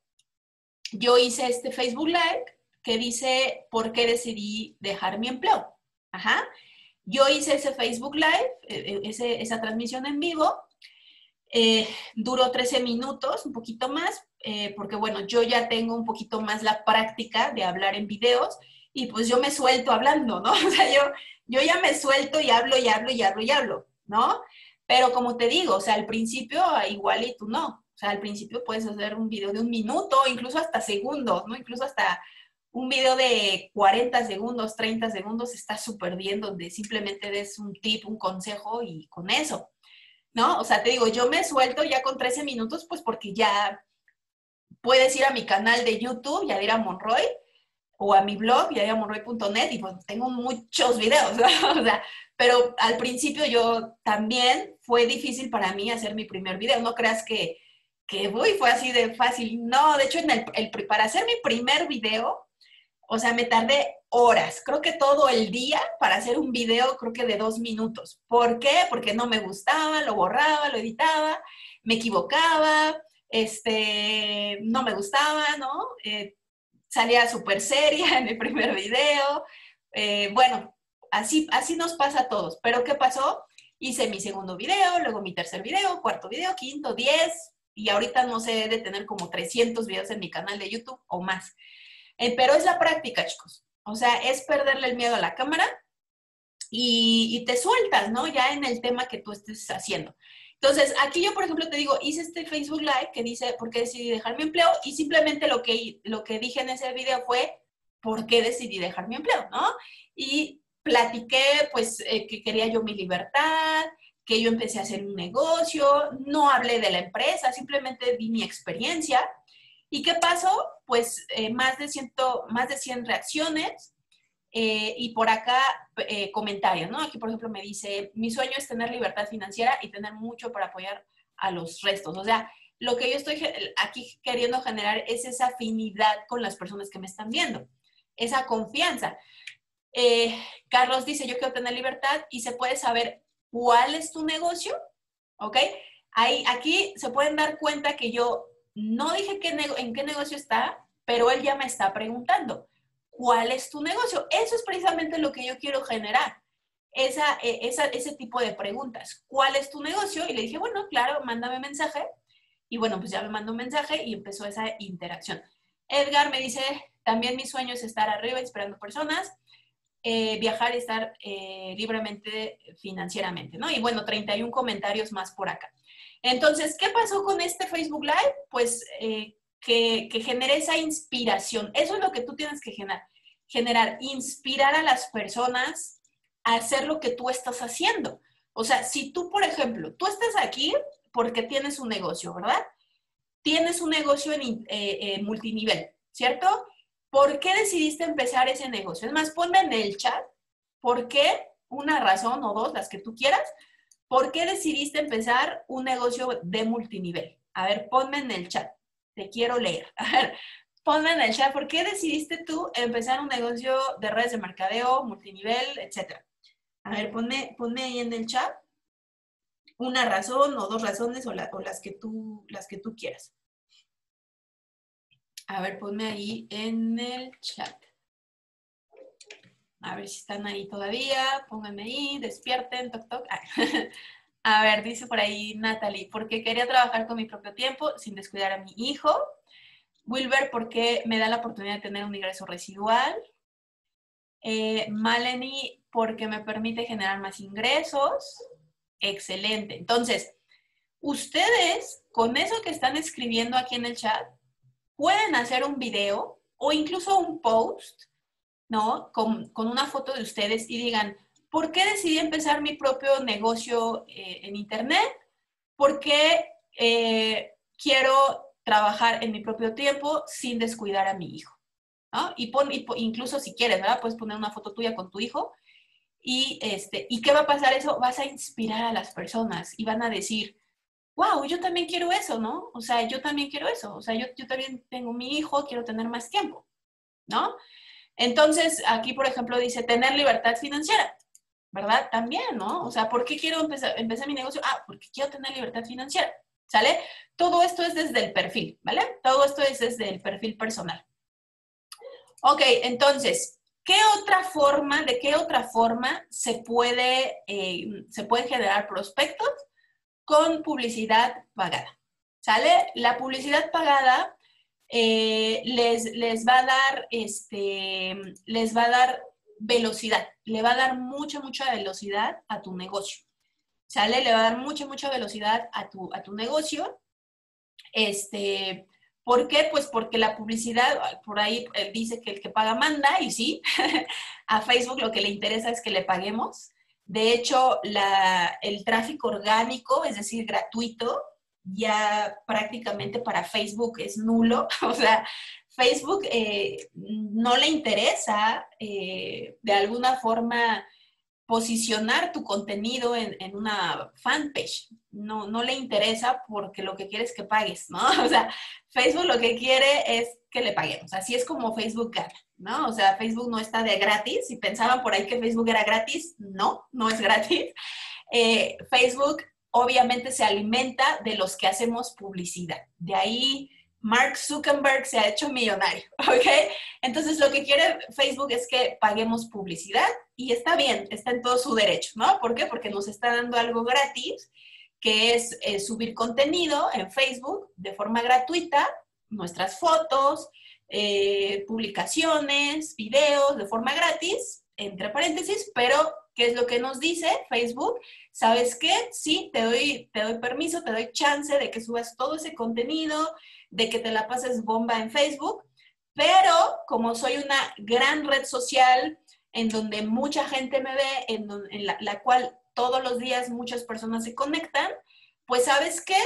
yo hice este Facebook Live que dice ¿por qué decidí dejar mi empleo? Ajá. Yo hice ese Facebook Live, esa transmisión en vivo, duró 13 minutos, un poquito más, porque bueno, yo ya tengo un poquito más la práctica de hablar en videos y pues yo me suelto hablando, ¿no? O sea, yo ya me suelto y hablo y hablo y hablo y hablo, ¿no? Pero como te digo, o sea, al principio igual y tú no. O sea, al principio puedes hacer un video de 1 minuto, incluso hasta segundos, ¿no? Incluso hasta un video de 40 segundos, 30 segundos está súper bien, donde simplemente des un tip, un consejo y con eso. ¿No? O sea, te digo, yo me suelto ya con 13 minutos, pues porque ya puedes ir a mi canal de YouTube, Yadira Monroy, o a mi blog, yadiramonroy.net, y pues tengo muchos videos, ¿no? O sea, pero al principio yo también fue difícil para mí hacer mi primer video, no creas que uy, fue así de fácil, no, de hecho, para hacer mi primer video, o sea, me tardé horas, creo que todo el día para hacer un video, creo que de 2 minutos. ¿Por qué? Porque no me gustaba, lo borraba, lo editaba, me equivocaba, no me gustaba, ¿no? Salía súper seria en el primer video. Bueno, así nos pasa a todos. Pero ¿qué pasó? Hice mi segundo video, luego mi tercer video, cuarto video, quinto, 10, y ahorita no sé, de tener como 300 videos en mi canal de YouTube o más. Pero es la práctica, chicos. O sea, es perderle el miedo a la cámara y te sueltas, ¿no? Ya en el tema que tú estés haciendo. Entonces, aquí yo, por ejemplo, te digo, hice este Facebook Live que dice, ¿por qué decidí dejar mi empleo? Y simplemente lo que dije en ese video fue, ¿por qué decidí dejar mi empleo? ¿No? Y platiqué, pues, que quería yo mi libertad, que yo empecé a hacer un negocio, no hablé de la empresa, simplemente di mi experiencia. ¿Y qué pasó? Pues más de 100 reacciones y por acá comentarios, ¿no? Aquí, por ejemplo, me dice, mi sueño es tener libertad financiera y tener mucho para apoyar a los restos. O sea, lo que yo estoy aquí queriendo generar es esa afinidad con las personas que me están viendo, esa confianza. Carlos dice, yo quiero tener libertad y se puede saber cuál es tu negocio, ¿ok? Aquí se pueden dar cuenta que yo no dije en qué negocio está, pero él ya me está preguntando, ¿cuál es tu negocio? Eso es precisamente lo que yo quiero generar, ese tipo de preguntas. ¿Cuál es tu negocio? Y le dije, bueno, claro, mándame mensaje. Y bueno, pues ya me mandó un mensaje y empezó esa interacción. Edgar me dice, también mi sueño es estar arriba inspirando personas, viajar y estar libremente financieramente, ¿no? Y bueno, 31 comentarios más por acá. Entonces, ¿qué pasó con este Facebook Live? Pues que genere esa inspiración. Eso es lo que tú tienes que generar, inspirar a las personas a hacer lo que tú estás haciendo. O sea, si tú, por ejemplo, tú estás aquí porque tienes un negocio, ¿verdad? Tienes un negocio en multinivel, ¿cierto? ¿Por qué decidiste empezar ese negocio? Es más, ponme en el chat, ¿por qué? Una razón o dos, las que tú quieras. ¿Por qué decidiste empezar un negocio de multinivel? A ver, ponme en el chat. Te quiero leer. A ver, ponme en el chat. ¿Por qué decidiste tú empezar un negocio de redes de mercadeo, multinivel, etcétera? A ver, ponme ahí en el chat una razón o dos razones o las que tú quieras. A ver, ponme ahí en el chat. A ver si están ahí todavía. Pónganme ahí, despierten, toc, toc. Ah. A ver, dice por ahí Natalie, porque quería trabajar con mi propio tiempo sin descuidar a mi hijo. Wilber, porque me da la oportunidad de tener un ingreso residual. Maleni, porque me permite generar más ingresos. Excelente. Entonces, ustedes, con eso que están escribiendo aquí en el chat, pueden hacer un video o incluso un post, ¿no? Con una foto de ustedes y digan, ¿por qué decidí empezar mi propio negocio en Internet? Porque quiero trabajar en mi propio tiempo sin descuidar a mi hijo, ¿no? Incluso si quieres, ¿verdad? Puedes poner una foto tuya con tu hijo ¿y qué va a pasar eso? Vas a inspirar a las personas y van a decir, wow, yo también quiero eso, ¿no? O sea, yo también quiero eso. O sea, yo también tengo mi hijo, quiero tener más tiempo, ¿no? Entonces, aquí, por ejemplo, dice tener libertad financiera, ¿verdad? También, ¿no? O sea, ¿por qué quiero empezar mi negocio? Ah, porque quiero tener libertad financiera, ¿sale? Todo esto es desde el perfil, ¿vale? Todo esto es desde el perfil personal. Ok, entonces, ¿de qué otra forma se pueden generar prospectos con publicidad pagada? ¿Sale? La publicidad pagada les va a dar, velocidad, le va a dar mucha velocidad a tu negocio. ¿Sale? Le va a dar mucha velocidad a tu negocio. ¿Por qué? Pues porque la publicidad, por ahí dice que el que paga manda, y sí, a Facebook lo que le interesa es que le paguemos. De hecho, el tráfico orgánico, es decir, gratuito, ya prácticamente para Facebook es nulo. O sea, Facebook no le interesa de alguna forma posicionar tu contenido en una fanpage. No le interesa porque lo que quiere es que pagues, ¿no? O sea, Facebook lo que quiere es que le paguemos. Así es como Facebook gana, ¿no? O sea, Facebook no está de gratis. Si pensaban por ahí que Facebook era gratis, no es gratis. Facebook obviamente se alimenta de los que hacemos publicidad. De ahí Mark Zuckerberg se ha hecho millonario, ¿ok? Entonces lo que quiere Facebook es que paguemos publicidad y está bien, está en todo su derecho, ¿no? ¿Por qué? Porque nos está dando algo gratis, que es subir contenido en Facebook de forma gratuita, nuestras fotos, publicaciones, videos de forma gratis, entre paréntesis, pero ¿qué es lo que nos dice Facebook? ¿Sabes qué? Sí, te doy permiso, te doy chance de que subas todo ese contenido, de que te la pases bomba en Facebook, pero como soy una gran red social en donde mucha gente me ve, en la cual todos los días muchas personas se conectan, pues ¿sabes qué?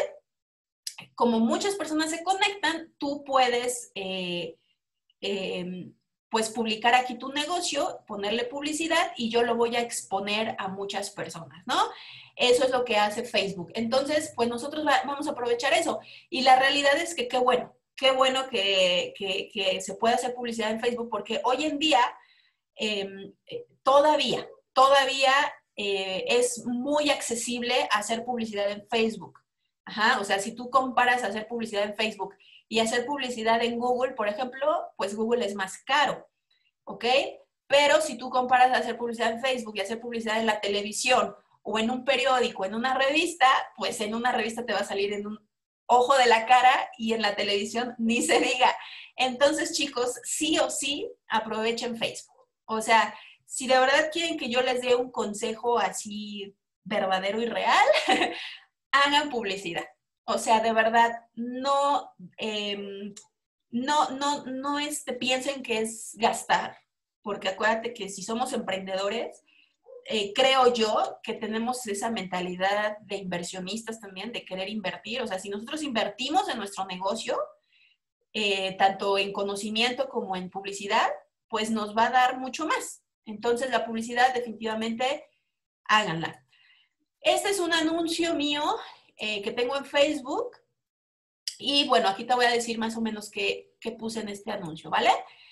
Como muchas personas se conectan, tú puedes pues publicar aquí tu negocio, ponerle publicidad y yo lo voy a exponer a muchas personas, ¿no? Eso es lo que hace Facebook. Entonces, pues nosotros vamos a aprovechar eso. Y la realidad es que qué bueno que se pueda hacer publicidad en Facebook, porque hoy en día todavía es muy accesible hacer publicidad en Facebook. Ajá, o sea, si tú comparas hacer publicidad en Facebook y hacer publicidad en Google, por ejemplo, pues Google es más caro, ¿ok? Pero si tú comparas hacer publicidad en Facebook y hacer publicidad en la televisión o en un periódico, en una revista, pues en una revista te va a salir en un ojo de la cara y en la televisión ni se diga. Entonces, chicos, sí o sí, aprovechen Facebook. O sea, si de verdad quieren que yo les dé un consejo así verdadero y real, hagan publicidad. O sea, de verdad, no piensen que es gastar, porque acuérdate que si somos emprendedores, creo yo que tenemos esa mentalidad de inversionistas también, de querer invertir. O sea, si nosotros invertimos en nuestro negocio, tanto en conocimiento como en publicidad, pues nos va a dar mucho más. Entonces, la publicidad definitivamente háganla. Este es un anuncio mío que tengo en Facebook. Y bueno, aquí te voy a decir más o menos qué puse en este anuncio, ¿vale?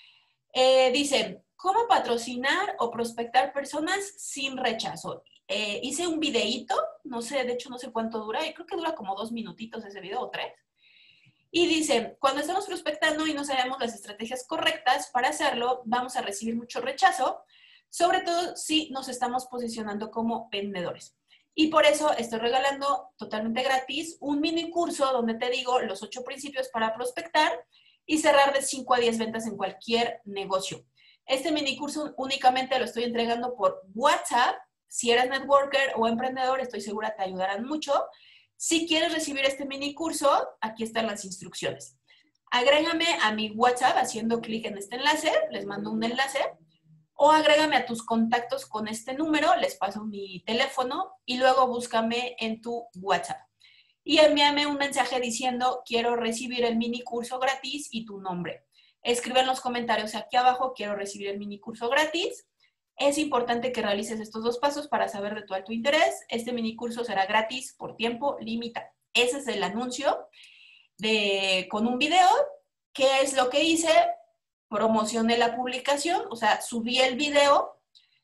Dice, ¿cómo patrocinar o prospectar personas sin rechazo? Hice un videíto, no sé, de hecho no sé cuánto dura, y creo que dura como 2 minutitos ese video o 3. Y dice, cuando estamos prospectando y no sabemos las estrategias correctas para hacerlo, vamos a recibir mucho rechazo, sobre todo si nos estamos posicionando como vendedores. Y por eso estoy regalando totalmente gratis un mini curso donde te digo los 8 principios para prospectar y cerrar de 5 a 10 ventas en cualquier negocio. Este mini curso únicamente lo estoy entregando por WhatsApp. Si eres networker o emprendedor, estoy segura te ayudarán mucho. Si quieres recibir este mini curso, aquí están las instrucciones. Agrégame a mi WhatsApp haciendo clic en este enlace, les mando un enlace, o agrégame a tus contactos con este número, les paso mi teléfono y luego búscame en tu WhatsApp. Y envíame un mensaje diciendo, quiero recibir el mini curso gratis y tu nombre. Escribe en los comentarios aquí abajo, quiero recibir el mini curso gratis. Es importante que realices estos 2 pasos para saber de tu alto interés. Este mini curso será gratis por tiempo limitado. Ese es el anuncio con un video. ¿Qué es lo que hice? Promocioné la publicación, o sea, subí el video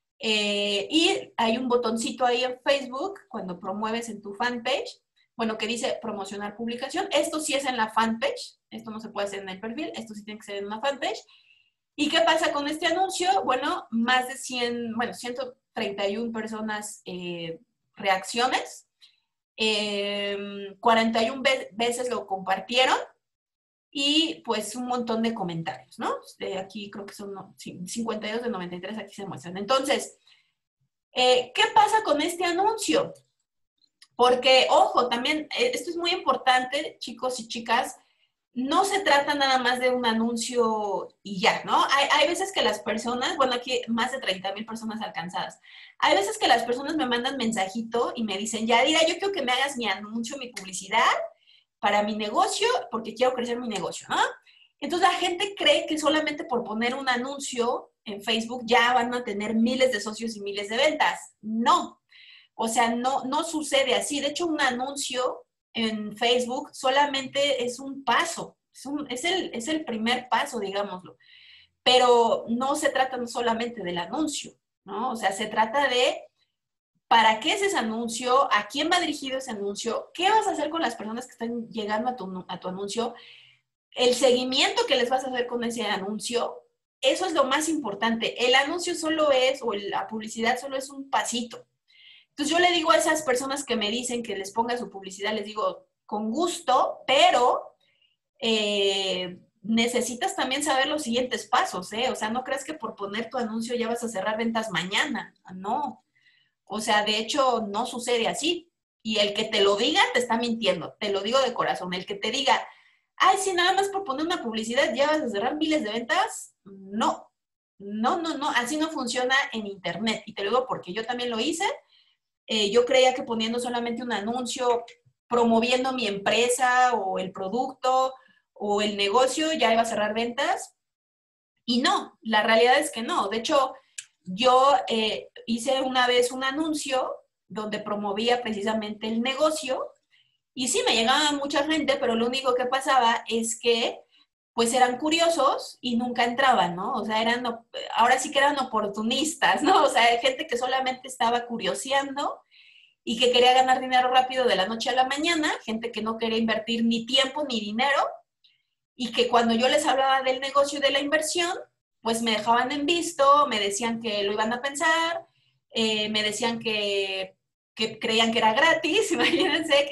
y hay un botoncito ahí en Facebook cuando promueves en tu fanpage, bueno, que dice promocionar publicación. Esto sí es en la fanpage, esto no se puede hacer en el perfil, esto sí tiene que ser en una fanpage. ¿Y qué pasa con este anuncio? Bueno, más de 131 personas reacciones, 41 veces lo compartieron y pues un montón de comentarios, ¿no? Aquí creo que son 52 de 93, aquí se muestran. Entonces, ¿qué pasa con este anuncio? Porque, ojo, también, esto es muy importante, chicos y chicas, no se trata nada más de un anuncio y ya, ¿no? Hay veces que las personas, bueno, aquí más de 30,000 personas alcanzadas, hay veces que las personas me mandan mensajito y me dicen, Yadira, yo quiero que me hagas mi anuncio, mi publicidad para mi negocio, porque quiero crecer mi negocio, ¿no? Entonces la gente cree que solamente por poner un anuncio en Facebook ya van a tener miles de socios y miles de ventas. No, o sea, no sucede así. De hecho, un anuncio en Facebook solamente es un paso, es el primer paso, digámoslo. Pero no se trata solamente del anuncio, ¿no? O sea, se trata de para qué es ese anuncio, a quién va dirigido ese anuncio, qué vas a hacer con las personas que están llegando a tu anuncio, el seguimiento que les vas a hacer con ese anuncio. Eso es lo más importante. El anuncio solo es, o la publicidad solo es un pasito. Entonces yo le digo a esas personas que me dicen que les ponga su publicidad, les digo, con gusto, pero necesitas también saber los siguientes pasos, ¿eh? O sea, no creas que por poner tu anuncio ya vas a cerrar ventas mañana, no. O sea, de hecho, no sucede así. Y el que te lo diga te está mintiendo, te lo digo de corazón. El que te diga, ay, sí, nada más por poner una publicidad ya vas a cerrar miles de ventas, no. No, así no funciona en Internet. Y te lo digo porque yo también lo hice. Yo creía que poniendo solamente un anuncio, promoviendo mi empresa o el producto o el negocio, ya iba a cerrar ventas. Y no, la realidad es que no. De hecho, yo hice una vez un anuncio donde promovía precisamente el negocio y sí, me llegaba mucha gente, pero lo único que pasaba es que pues eran curiosos y nunca entraban, ¿no? O sea, ahora sí que eran oportunistas, ¿no? O sea, gente que solamente estaba curioseando y que quería ganar dinero rápido de la noche a la mañana, gente que no quería invertir ni tiempo ni dinero y que cuando yo les hablaba del negocio y de la inversión, pues me dejaban en visto, me decían que lo iban a pensar, me decían que creían que era gratis, imagínense,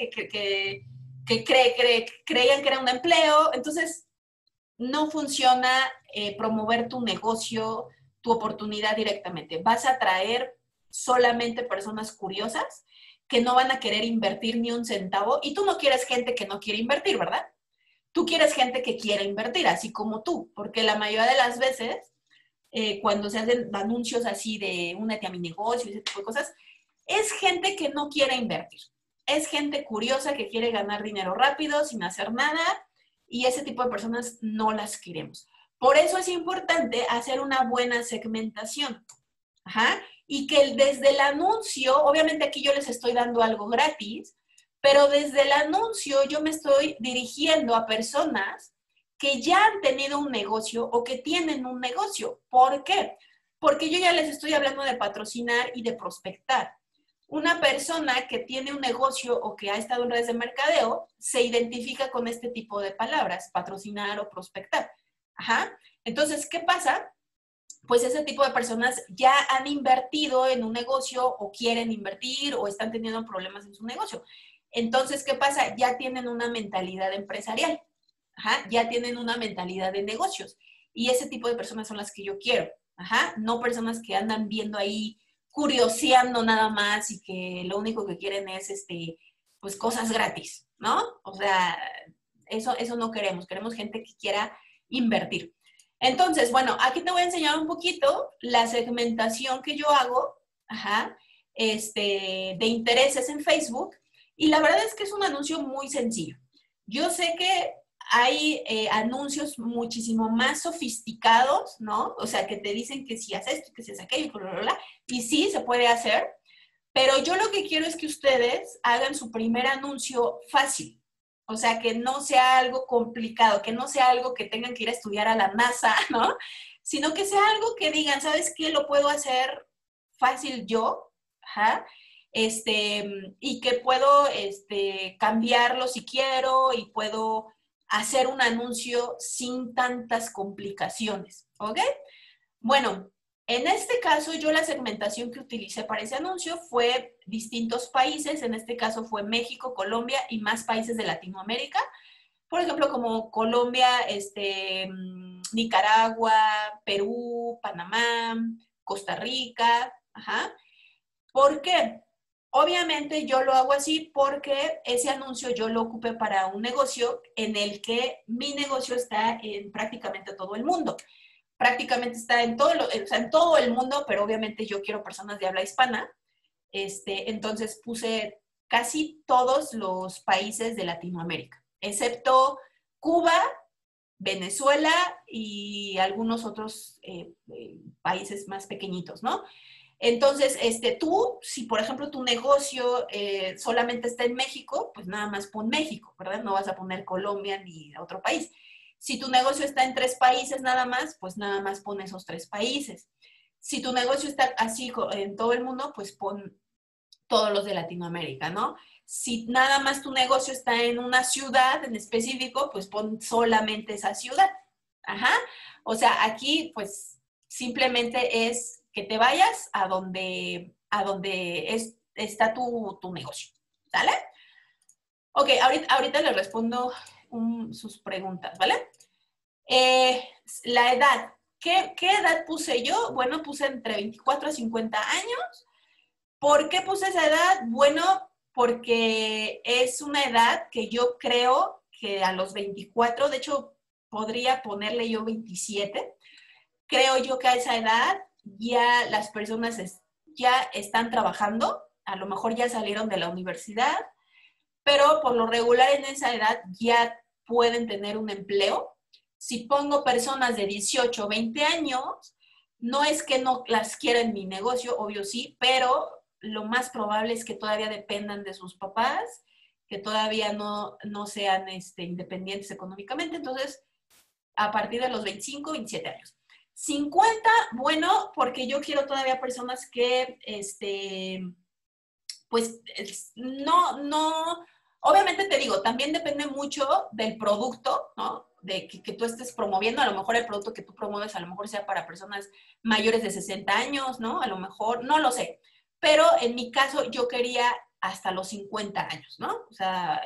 creían que era un empleo. Entonces, no funciona promover tu negocio, tu oportunidad directamente. Vas a atraer solamente personas curiosas que no van a querer invertir ni un centavo y tú no quieres gente que no quiere invertir, ¿verdad? Tú quieres gente que quiera invertir, así como tú, porque la mayoría de las veces, cuando se hacen anuncios así de únete a mi negocio y ese tipo de cosas, es gente que no quiere invertir. Es gente curiosa que quiere ganar dinero rápido, sin hacer nada, y ese tipo de personas no las queremos. Por eso es importante hacer una buena segmentación. Ajá. Y que desde el anuncio, obviamente aquí yo les estoy dando algo gratis, pero desde el anuncio yo me estoy dirigiendo a personas que ya han tenido un negocio o que tienen un negocio. ¿Por qué? Porque yo ya les estoy hablando de patrocinar y de prospectar. Una persona que tiene un negocio o que ha estado en redes de mercadeo se identifica con este tipo de palabras, patrocinar o prospectar. Ajá. Entonces, ¿qué pasa? Pues ese tipo de personas ya han invertido en un negocio o quieren invertir o están teniendo problemas en su negocio. Entonces, ¿qué pasa? Ya tienen una mentalidad empresarial, ajá, ya tienen una mentalidad de negocios. Y ese tipo de personas son las que yo quiero, ajá, no personas que andan viendo ahí, curioseando nada más y que lo único que quieren es, pues, cosas gratis, ¿no? O sea, eso no queremos. Queremos gente que quiera invertir. Entonces, bueno, aquí te voy a enseñar un poquito la segmentación que yo hago, ajá, de intereses en Facebook. Y la verdad es que es un anuncio muy sencillo. Yo sé que hay anuncios muchísimo más sofisticados, ¿no? O sea, que te dicen que si haces esto, que si haces aquello, bla, bla, bla, y sí, se puede hacer, pero yo lo que quiero es que ustedes hagan su primer anuncio fácil. O sea, que no sea algo complicado, que no sea algo que tengan que ir a estudiar a la NASA, ¿no? Sino que sea algo que digan, ¿sabes qué? Lo puedo hacer fácil yo, ajá, y que puedo cambiarlo si quiero y puedo hacer un anuncio sin tantas complicaciones, ¿ok? Bueno, en este caso yo la segmentación que utilicé para ese anuncio fue distintos países, en este caso fue México, Colombia y más países de Latinoamérica, por ejemplo como Colombia, Nicaragua, Perú, Panamá, Costa Rica, ajá. ¿Por qué? Obviamente yo lo hago así porque ese anuncio yo lo ocupé para un negocio en el que mi negocio está en prácticamente todo el mundo. Prácticamente está o sea, en todo el mundo, pero obviamente yo quiero personas de habla hispana. Entonces puse casi todos los países de Latinoamérica, excepto Cuba, Venezuela y algunos otros países más pequeñitos, ¿no? Entonces, tú, si por ejemplo tu negocio solamente está en México, pues nada más pon México, ¿verdad? No vas a poner Colombia ni otro país. Si tu negocio está en 3 países nada más, pues nada más pon esos 3 países. Si tu negocio está así en todo el mundo, pues pon todos los de Latinoamérica, ¿no? Si nada más tu negocio está en una ciudad en específico, pues pon solamente esa ciudad. Ajá. O sea, aquí pues simplemente es que te vayas a donde está tu negocio. ¿Sale? Ok, ahorita le respondo sus preguntas, ¿vale? La edad. ¿Qué edad puse yo? Bueno, puse entre 24 a 50 años. ¿Por qué puse esa edad? Bueno, porque es una edad que yo creo que a los 24, de hecho, podría ponerle yo 27. Creo yo que a esa edad ya las personas ya están trabajando, a lo mejor ya salieron de la universidad, pero por lo regular en esa edad ya pueden tener un empleo Si pongo personas de 18 o 20 años, no es que no las quiera en mi negocio, obvio sí, pero lo más probable es que todavía dependan de sus papás, que todavía no sean independientes económicamente. Entonces, a partir de los 25, 27 años. 50, bueno, porque yo quiero todavía personas que, pues, no, obviamente te digo, también depende mucho del producto, ¿no? De que tú estés promoviendo, a lo mejor el producto que tú promueves, a lo mejor sea para personas mayores de 60 años, ¿no? A lo mejor, no lo sé. Pero en mi caso, yo quería hasta los 50 años, ¿no? O sea,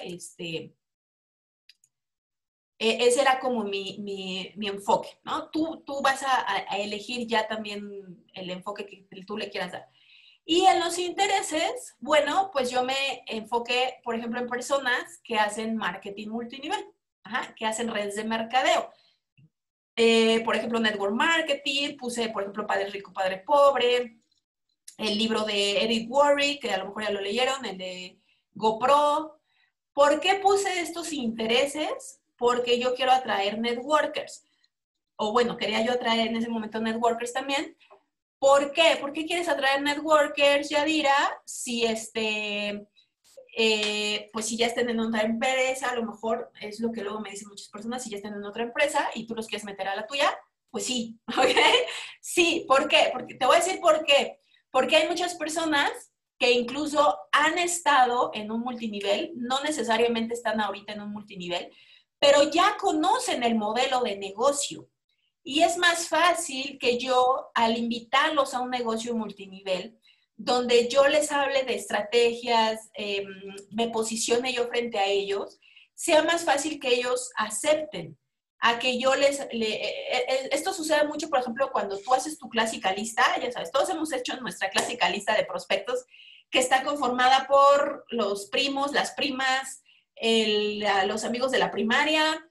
ese era como mi enfoque, ¿no? Tú vas a elegir ya también el enfoque que tú le quieras dar. Y en los intereses, bueno, pues yo me enfoqué, por ejemplo, en personas que hacen marketing multinivel, ajá, que hacen redes de mercadeo. Por ejemplo, network marketing, puse, por ejemplo, Padre Rico, Padre Pobre, el libro de Eric Worre, que a lo mejor ya lo leyeron, el de GoPro. ¿Por qué puse estos intereses? Porque yo quiero atraer networkers. O bueno, quería yo atraer en ese momento networkers también. ¿Por qué? ¿Por qué quieres atraer networkers, Yadira? Si pues si ya estén en otra empresa, a lo mejor es lo que luego me dicen muchas personas, si ya están en otra empresa y tú los quieres meter a la tuya, pues sí, ¿ok? Sí, ¿por qué? Porque te voy a decir por qué. Porque hay muchas personas que incluso han estado en un multinivel, no necesariamente están ahorita en un multinivel, pero ya conocen el modelo de negocio. Y es más fácil que yo, al invitarlos a un negocio multinivel, donde yo les hable de estrategias, me posicione yo frente a ellos, sea más fácil que ellos acepten a que yo esto sucede mucho, por ejemplo, cuando tú haces tu clásica lista, ya sabes, todos hemos hecho nuestra clásica lista de prospectos que está conformada por los primos, las primas, los amigos de la primaria,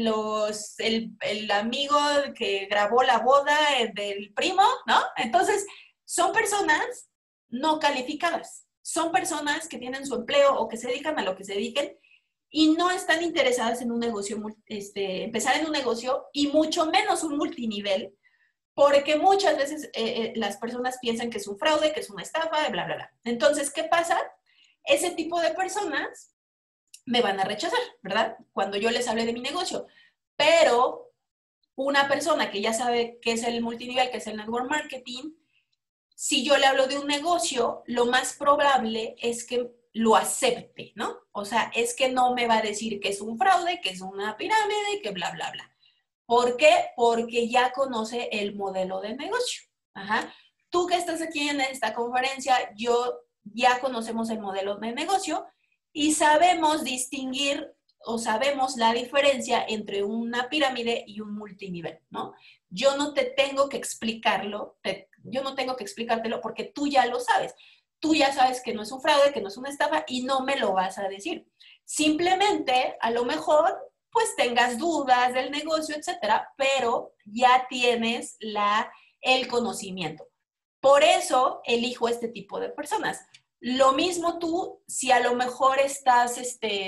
el amigo que grabó la boda del primo, ¿no? Entonces, son personas no calificadas. Son personas que tienen su empleo o que se dedican a lo que se dediquen y no están interesadas en un negocio, empezar en un negocio y mucho menos un multinivel, porque muchas veces las personas piensan que es un fraude, que es una estafa, bla, bla, bla. Entonces, ¿qué pasa? Ese tipo de personas me van a rechazar, ¿verdad? Cuando yo les hable de mi negocio. Pero una persona que ya sabe qué es el multinivel, qué es el network marketing, si yo le hablo de un negocio, lo más probable es que lo acepte, ¿no? O sea, es que no me va a decir que es un fraude, que es una pirámide, que bla, bla, bla. ¿Por qué? Porque ya conoce el modelo de negocio. Ajá. Tú que estás aquí en esta conferencia, yo ya conocemos el modelo de negocio y sabemos distinguir o sabemos la diferencia entre una pirámide y un multinivel, ¿no? Yo no te tengo que explicarlo, yo no tengo que explicártelo porque tú ya lo sabes. Tú ya sabes que no es un fraude, que no es una estafa y no me lo vas a decir. Simplemente, a lo mejor, pues tengas dudas del negocio, etcétera, pero ya tienes el conocimiento. Por eso elijo este tipo de personas. Lo mismo tú, si a lo mejor estás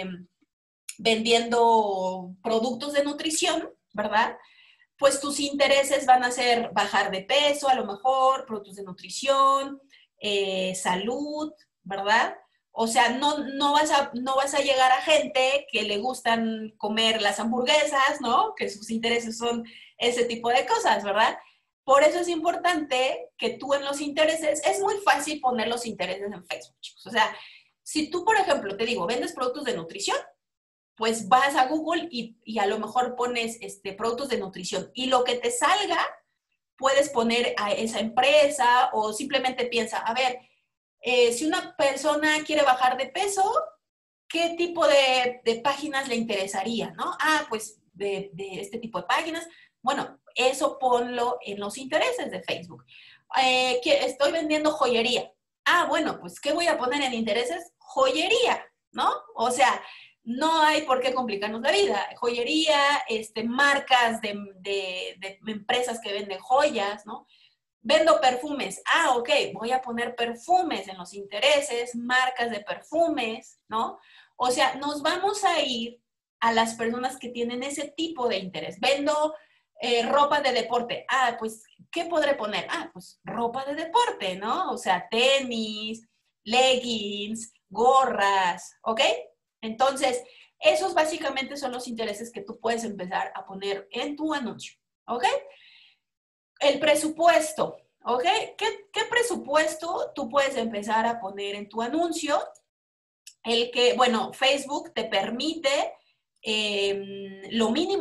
vendiendo productos de nutrición, ¿verdad? Pues tus intereses van a ser bajar de peso, a lo mejor, productos de nutrición, salud, ¿verdad? O sea, no vas a llegar a gente que le gustan comer las hamburguesas, ¿no? Que sus intereses son ese tipo de cosas, ¿verdad? Por eso es importante que tú en los intereses, es muy fácil poner los intereses en Facebook, chicos. O sea, si tú, por ejemplo, te digo, vendes productos de nutrición, pues vas a Google y a lo mejor pones productos de nutrición y lo que te salga, puedes poner a esa empresa o simplemente piensa, a ver, si una persona quiere bajar de peso, ¿qué tipo de páginas le interesaría, no? Ah, pues de este tipo de páginas. Bueno, eso ponlo en los intereses de Facebook. Que estoy vendiendo joyería. Ah, bueno, pues ¿qué voy a poner en intereses? Joyería, ¿no? O sea, no hay por qué complicarnos la vida. Joyería, marcas de empresas que venden joyas, ¿no? Vendo perfumes. Ah, ok, voy a poner perfumes en los intereses, marcas de perfumes, ¿no? O sea, nos vamos a ir a las personas que tienen ese tipo de interés. Vendo ropa de deporte. Ah, pues, ¿qué podré poner? Ah, pues ropa de deporte, ¿no? O sea, tenis, leggings, gorras, ¿ok? Entonces, esos básicamente son los intereses que tú puedes empezar a poner en tu anuncio, ¿ok? El presupuesto, ¿ok? ¿Qué presupuesto tú puedes empezar a poner en tu anuncio? El que, bueno, Facebook te permite lo mínimo,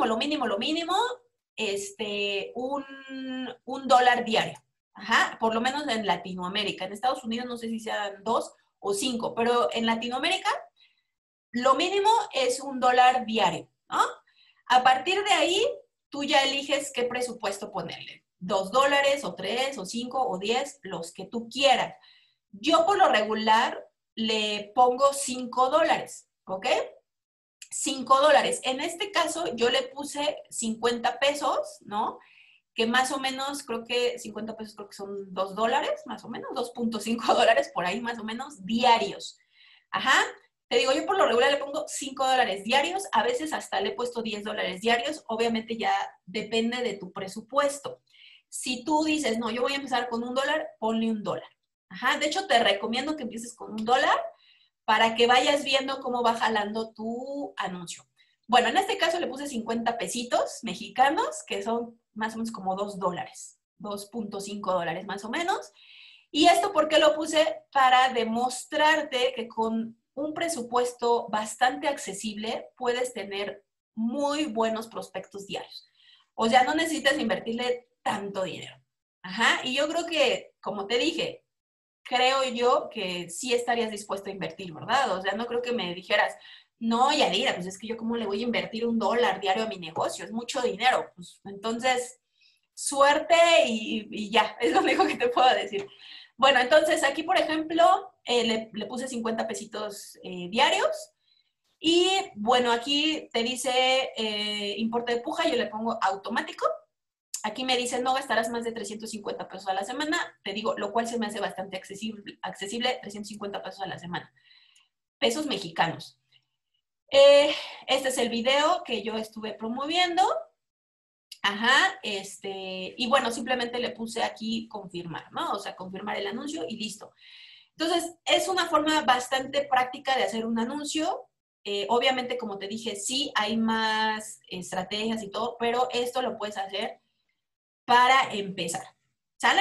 un dólar diario. Ajá, por lo menos en Latinoamérica. En Estados Unidos no sé si sean 2 o 5, pero en Latinoamérica lo mínimo es $1 diario, ¿no? A partir de ahí, tú ya eliges qué presupuesto ponerle. $2 o 3 o 5 o 10, los que tú quieras. Yo por lo regular le pongo $5, ¿ok? $5. En este caso yo le puse 50 pesos, ¿no? Que más o menos creo que 50 pesos creo que son $2, más o menos, $2.5 por ahí más o menos diarios. Ajá. Te digo, yo por lo regular le pongo $5 diarios, a veces hasta le he puesto $10 diarios, obviamente ya depende de tu presupuesto. Si tú dices, no, yo voy a empezar con $1, ponle $1. Ajá, de hecho te recomiendo que empieces con $1 para que vayas viendo cómo va jalando tu anuncio. Bueno, en este caso le puse 50 pesitos mexicanos, que son más o menos como $2, $2.5 más o menos. ¿Y esto por qué lo puse? Para demostrarte que con un presupuesto bastante accesible puedes tener muy buenos prospectos diarios. O sea, no necesitas invertirle tanto dinero. Ajá, y yo creo que, como te dije, creo yo que sí estarías dispuesto a invertir, ¿verdad? O sea, no creo que me dijeras, no, Yadira, pues es que yo cómo le voy a invertir $1 diario a mi negocio, es mucho dinero. Pues entonces, suerte y ya, es lo único que te puedo decir. Bueno, entonces aquí, por ejemplo, le puse 50 pesitos diarios. Y bueno, aquí te dice importe de puja, yo le pongo automático. Aquí me dice, no gastarás más de 350 pesos a la semana. Te digo, lo cual se me hace bastante accesible 350 pesos a la semana. Pesos mexicanos. Este es el video que yo estuve promoviendo. Ajá, y bueno, simplemente le puse aquí confirmar, ¿no? O sea, confirmar el anuncio y listo. Entonces, es una forma bastante práctica de hacer un anuncio. Obviamente, como te dije, sí hay más estrategias y todo, pero esto lo puedes hacer para empezar. ¿Sale?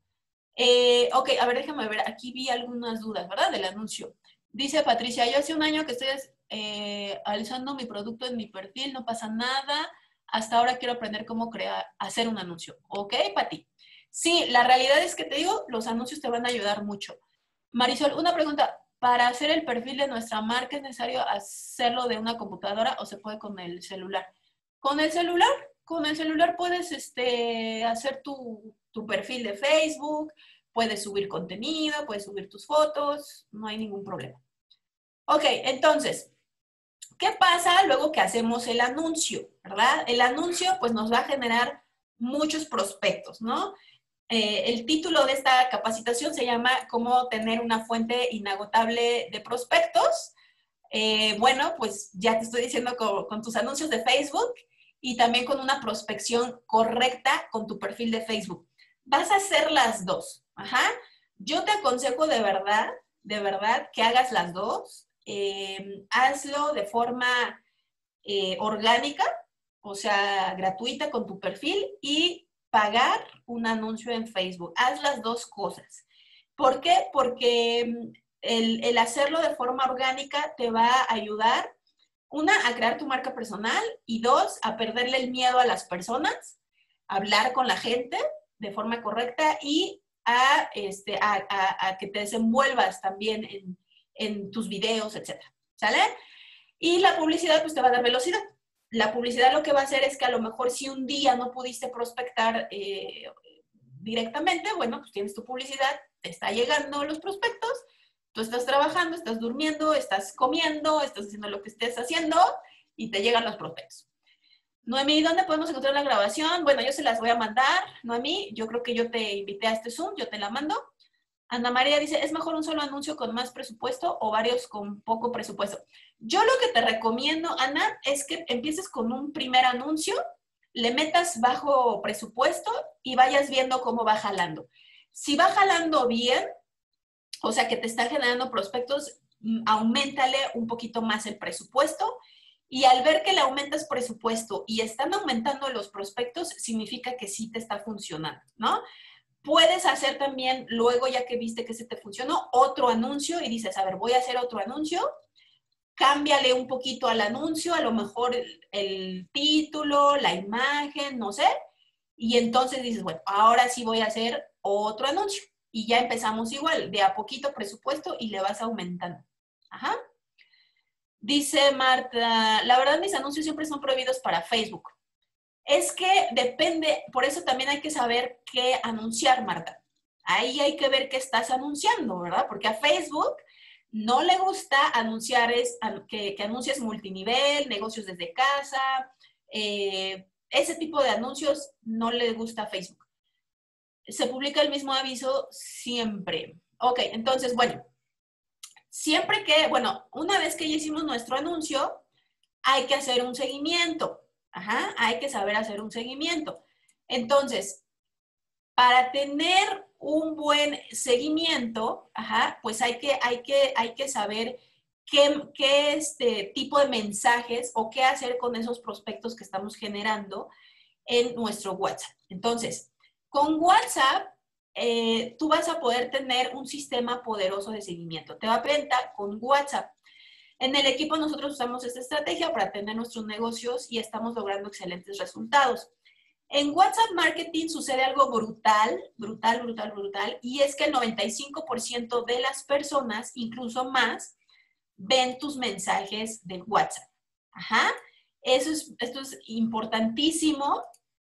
Ok, a ver, déjame ver. Aquí vi algunas dudas, ¿verdad? Del anuncio. Dice Patricia, yo hace un año que estoy alzando mi producto en mi perfil, no pasa nada. Hasta ahora quiero aprender cómo hacer un anuncio. ¿Ok, Pati? Sí, la realidad es que te digo, los anuncios te van a ayudar mucho. Marisol, una pregunta. ¿Para hacer el perfil de nuestra marca es necesario hacerlo de una computadora o se puede con el celular? Con el celular, puedes hacer tu perfil de Facebook, puedes subir contenido, puedes subir tus fotos, no hay ningún problema. Ok, entonces, ¿qué pasa luego que hacemos el anuncio? ¿Verdad? El anuncio pues nos va a generar muchos prospectos, ¿no? El título de esta capacitación se llama Cómo tener una fuente inagotable de prospectos. Bueno, pues ya te estoy diciendo con tus anuncios de Facebook y también con una prospección correcta con tu perfil de Facebook. Vas a hacer las dos. Ajá. Yo te aconsejo de verdad, que hagas las dos. Hazlo de forma orgánica, o sea, gratuita con tu perfil y pagar un anuncio en Facebook. Haz las dos cosas. ¿Por qué? Porque el hacerlo de forma orgánica te va a ayudar, una, a crear tu marca personal y dos, a perderle el miedo a las personas, a hablar con la gente de forma correcta y a que te desenvuelvas también en tus videos, etcétera. ¿Sale? Y la publicidad pues te va a dar velocidad. La publicidad lo que va a hacer es que a lo mejor si un día no pudiste prospectar directamente, bueno, pues tienes tu publicidad, te está llegando los prospectos, tú estás trabajando, estás durmiendo, estás comiendo, estás haciendo lo que estés haciendo y te llegan los prospectos. Noemí, ¿dónde podemos encontrar la grabación? Bueno, yo se las voy a mandar, Noemí, yo creo que yo te invité a este Zoom, yo te la mando. Ana María dice, ¿es mejor un solo anuncio con más presupuesto o varios con poco presupuesto? Yo lo que te recomiendo, Ana, es que empieces con un primer anuncio, le metas bajo presupuesto y vayas viendo cómo va jalando. Si va jalando bien, o sea, que te están generando prospectos, auméntale un poquito más el presupuesto. Y al ver que le aumentas presupuesto y están aumentando los prospectos, significa que sí te está funcionando, ¿no? Puedes hacer también, luego ya que viste que se te funcionó, otro anuncio y dices, a ver, voy a hacer otro anuncio, cámbiale un poquito al anuncio, a lo mejor el título, la imagen, no sé, y entonces dices, bueno, ahora sí voy a hacer otro anuncio. Y ya empezamos igual, de a poquito presupuesto y le vas aumentando. Ajá. Dice Marta, la verdad mis anuncios siempre son prohibidos para Facebook. Es que depende, por eso también hay que saber qué anunciar, Marta. Ahí hay que ver qué estás anunciando, ¿verdad? Porque a Facebook no le gusta anunciar que anuncies multinivel, negocios desde casa, ese tipo de anuncios no le gusta a Facebook. Se publica el mismo aviso siempre. Ok, entonces, bueno, siempre que, bueno, una vez que ya hicimos nuestro anuncio, hay que hacer un seguimiento. Ajá, hay que saber hacer un seguimiento. Entonces, para tener un buen seguimiento, ajá, pues hay que saber qué tipo de mensajes o qué hacer con esos prospectos que estamos generando en nuestro WhatsApp. Entonces, con WhatsApp, tú vas a poder tener un sistema poderoso de seguimiento. Te va a presentar con WhatsApp. En el equipo nosotros usamos esta estrategia para tener nuestros negocios y estamos logrando excelentes resultados. En WhatsApp Marketing sucede algo brutal, brutal, brutal, brutal, y es que el 95% de las personas, incluso más, ven tus mensajes de WhatsApp. Ajá. Esto es importantísimo,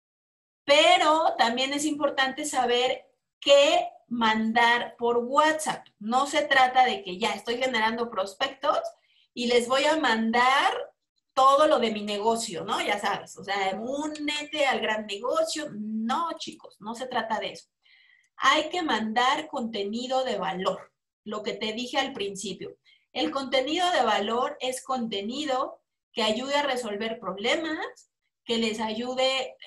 pero también es importante saber qué mandar por WhatsApp. No se trata de que ya estoy generando prospectos y les voy a mandar todo lo de mi negocio, ¿no? Ya sabes, o sea, únete al gran negocio. No, chicos, no se trata de eso. Hay que mandar contenido de valor, lo que te dije al principio. El contenido de valor es contenido que ayude a resolver problemas, que les ayude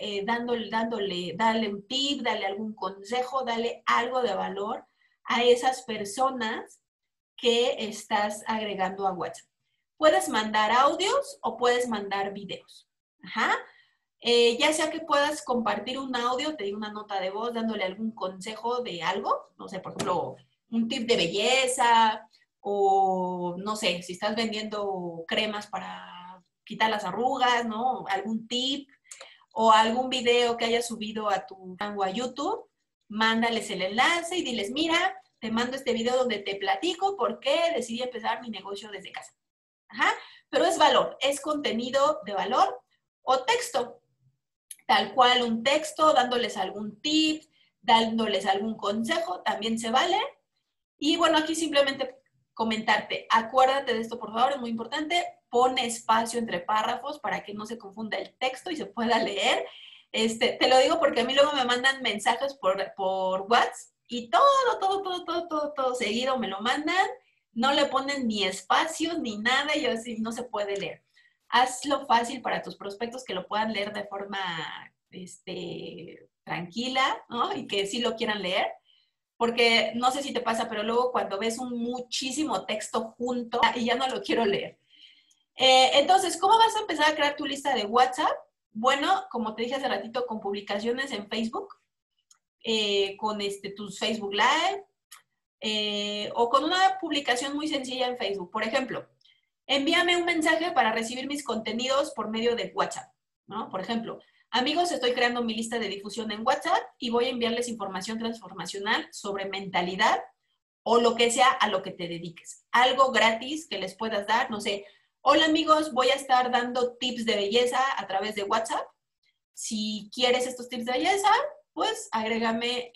darle un tip, darle algún consejo, darle algo de valor a esas personas que estás agregando a WhatsApp. Puedes mandar audios o puedes mandar videos. Ajá. Ya sea que puedas compartir un audio, te digo una nota de voz dándole algún consejo de algo, no sé, por ejemplo, un tip de belleza o no sé, si estás vendiendo cremas para quitar las arrugas, ¿no? Algún tip o algún video que hayas subido a tu o a YouTube, mándales el enlace y diles, mira, te mando este video donde te platico por qué decidí empezar mi negocio desde casa. Ajá, pero es valor, es contenido de valor o texto, tal cual un texto, dándoles algún tip, dándoles algún consejo, también se vale. Y bueno, aquí simplemente comentarte, acuérdate de esto, por favor, es muy importante, pone espacio entre párrafos para que no se confunda el texto y se pueda leer. Te lo digo porque a mí luego me mandan mensajes por WhatsApp y todo seguido me lo mandan, no le ponen ni espacios ni nada y así no se puede leer. Hazlo fácil para tus prospectos que lo puedan leer de forma tranquila, ¿no? Y que sí lo quieran leer porque no sé si te pasa, pero luego cuando ves un muchísimo texto junto y ya no lo quiero leer. Entonces, ¿cómo vas a empezar a crear tu lista de WhatsApp? Bueno, como te dije hace ratito, con publicaciones en Facebook, con tus Facebook Live, o con una publicación muy sencilla en Facebook. Por ejemplo, envíame un mensaje para recibir mis contenidos por medio de WhatsApp, ¿no? Por ejemplo, amigos, estoy creando mi lista de difusión en WhatsApp y voy a enviarles información transformacional sobre mentalidad o lo que sea a lo que te dediques. Algo gratis que les puedas dar, no sé. Hola amigos, voy a estar dando tips de belleza a través de WhatsApp. Si quieres estos tips de belleza, pues agrégame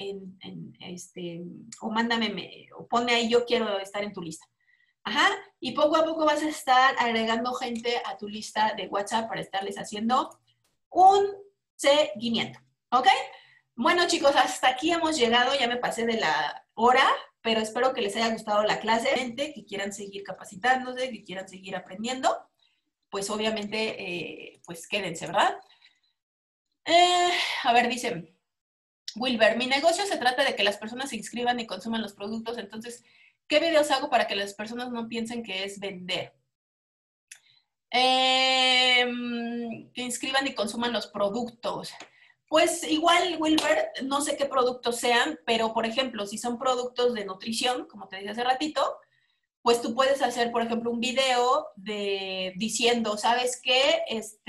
o mándame, o ponme ahí, yo quiero estar en tu lista. Ajá, y poco a poco vas a estar agregando gente a tu lista de WhatsApp para estarles haciendo un seguimiento, ¿ok? Bueno, chicos, hasta aquí hemos llegado, ya me pasé de la hora, pero espero que les haya gustado la clase, que quieran seguir capacitándose, que quieran seguir aprendiendo, pues obviamente, pues quédense, ¿verdad? A ver, dice Wilber, mi negocio se trata de que las personas se inscriban y consuman los productos, entonces, ¿qué videos hago para que las personas no piensen que es vender? Que inscriban y consuman los productos. Pues igual, Wilber, no sé qué productos sean, pero por ejemplo, si son productos de nutrición, como te dije hace ratito, pues tú puedes hacer, por ejemplo, un video diciendo, ¿sabes qué?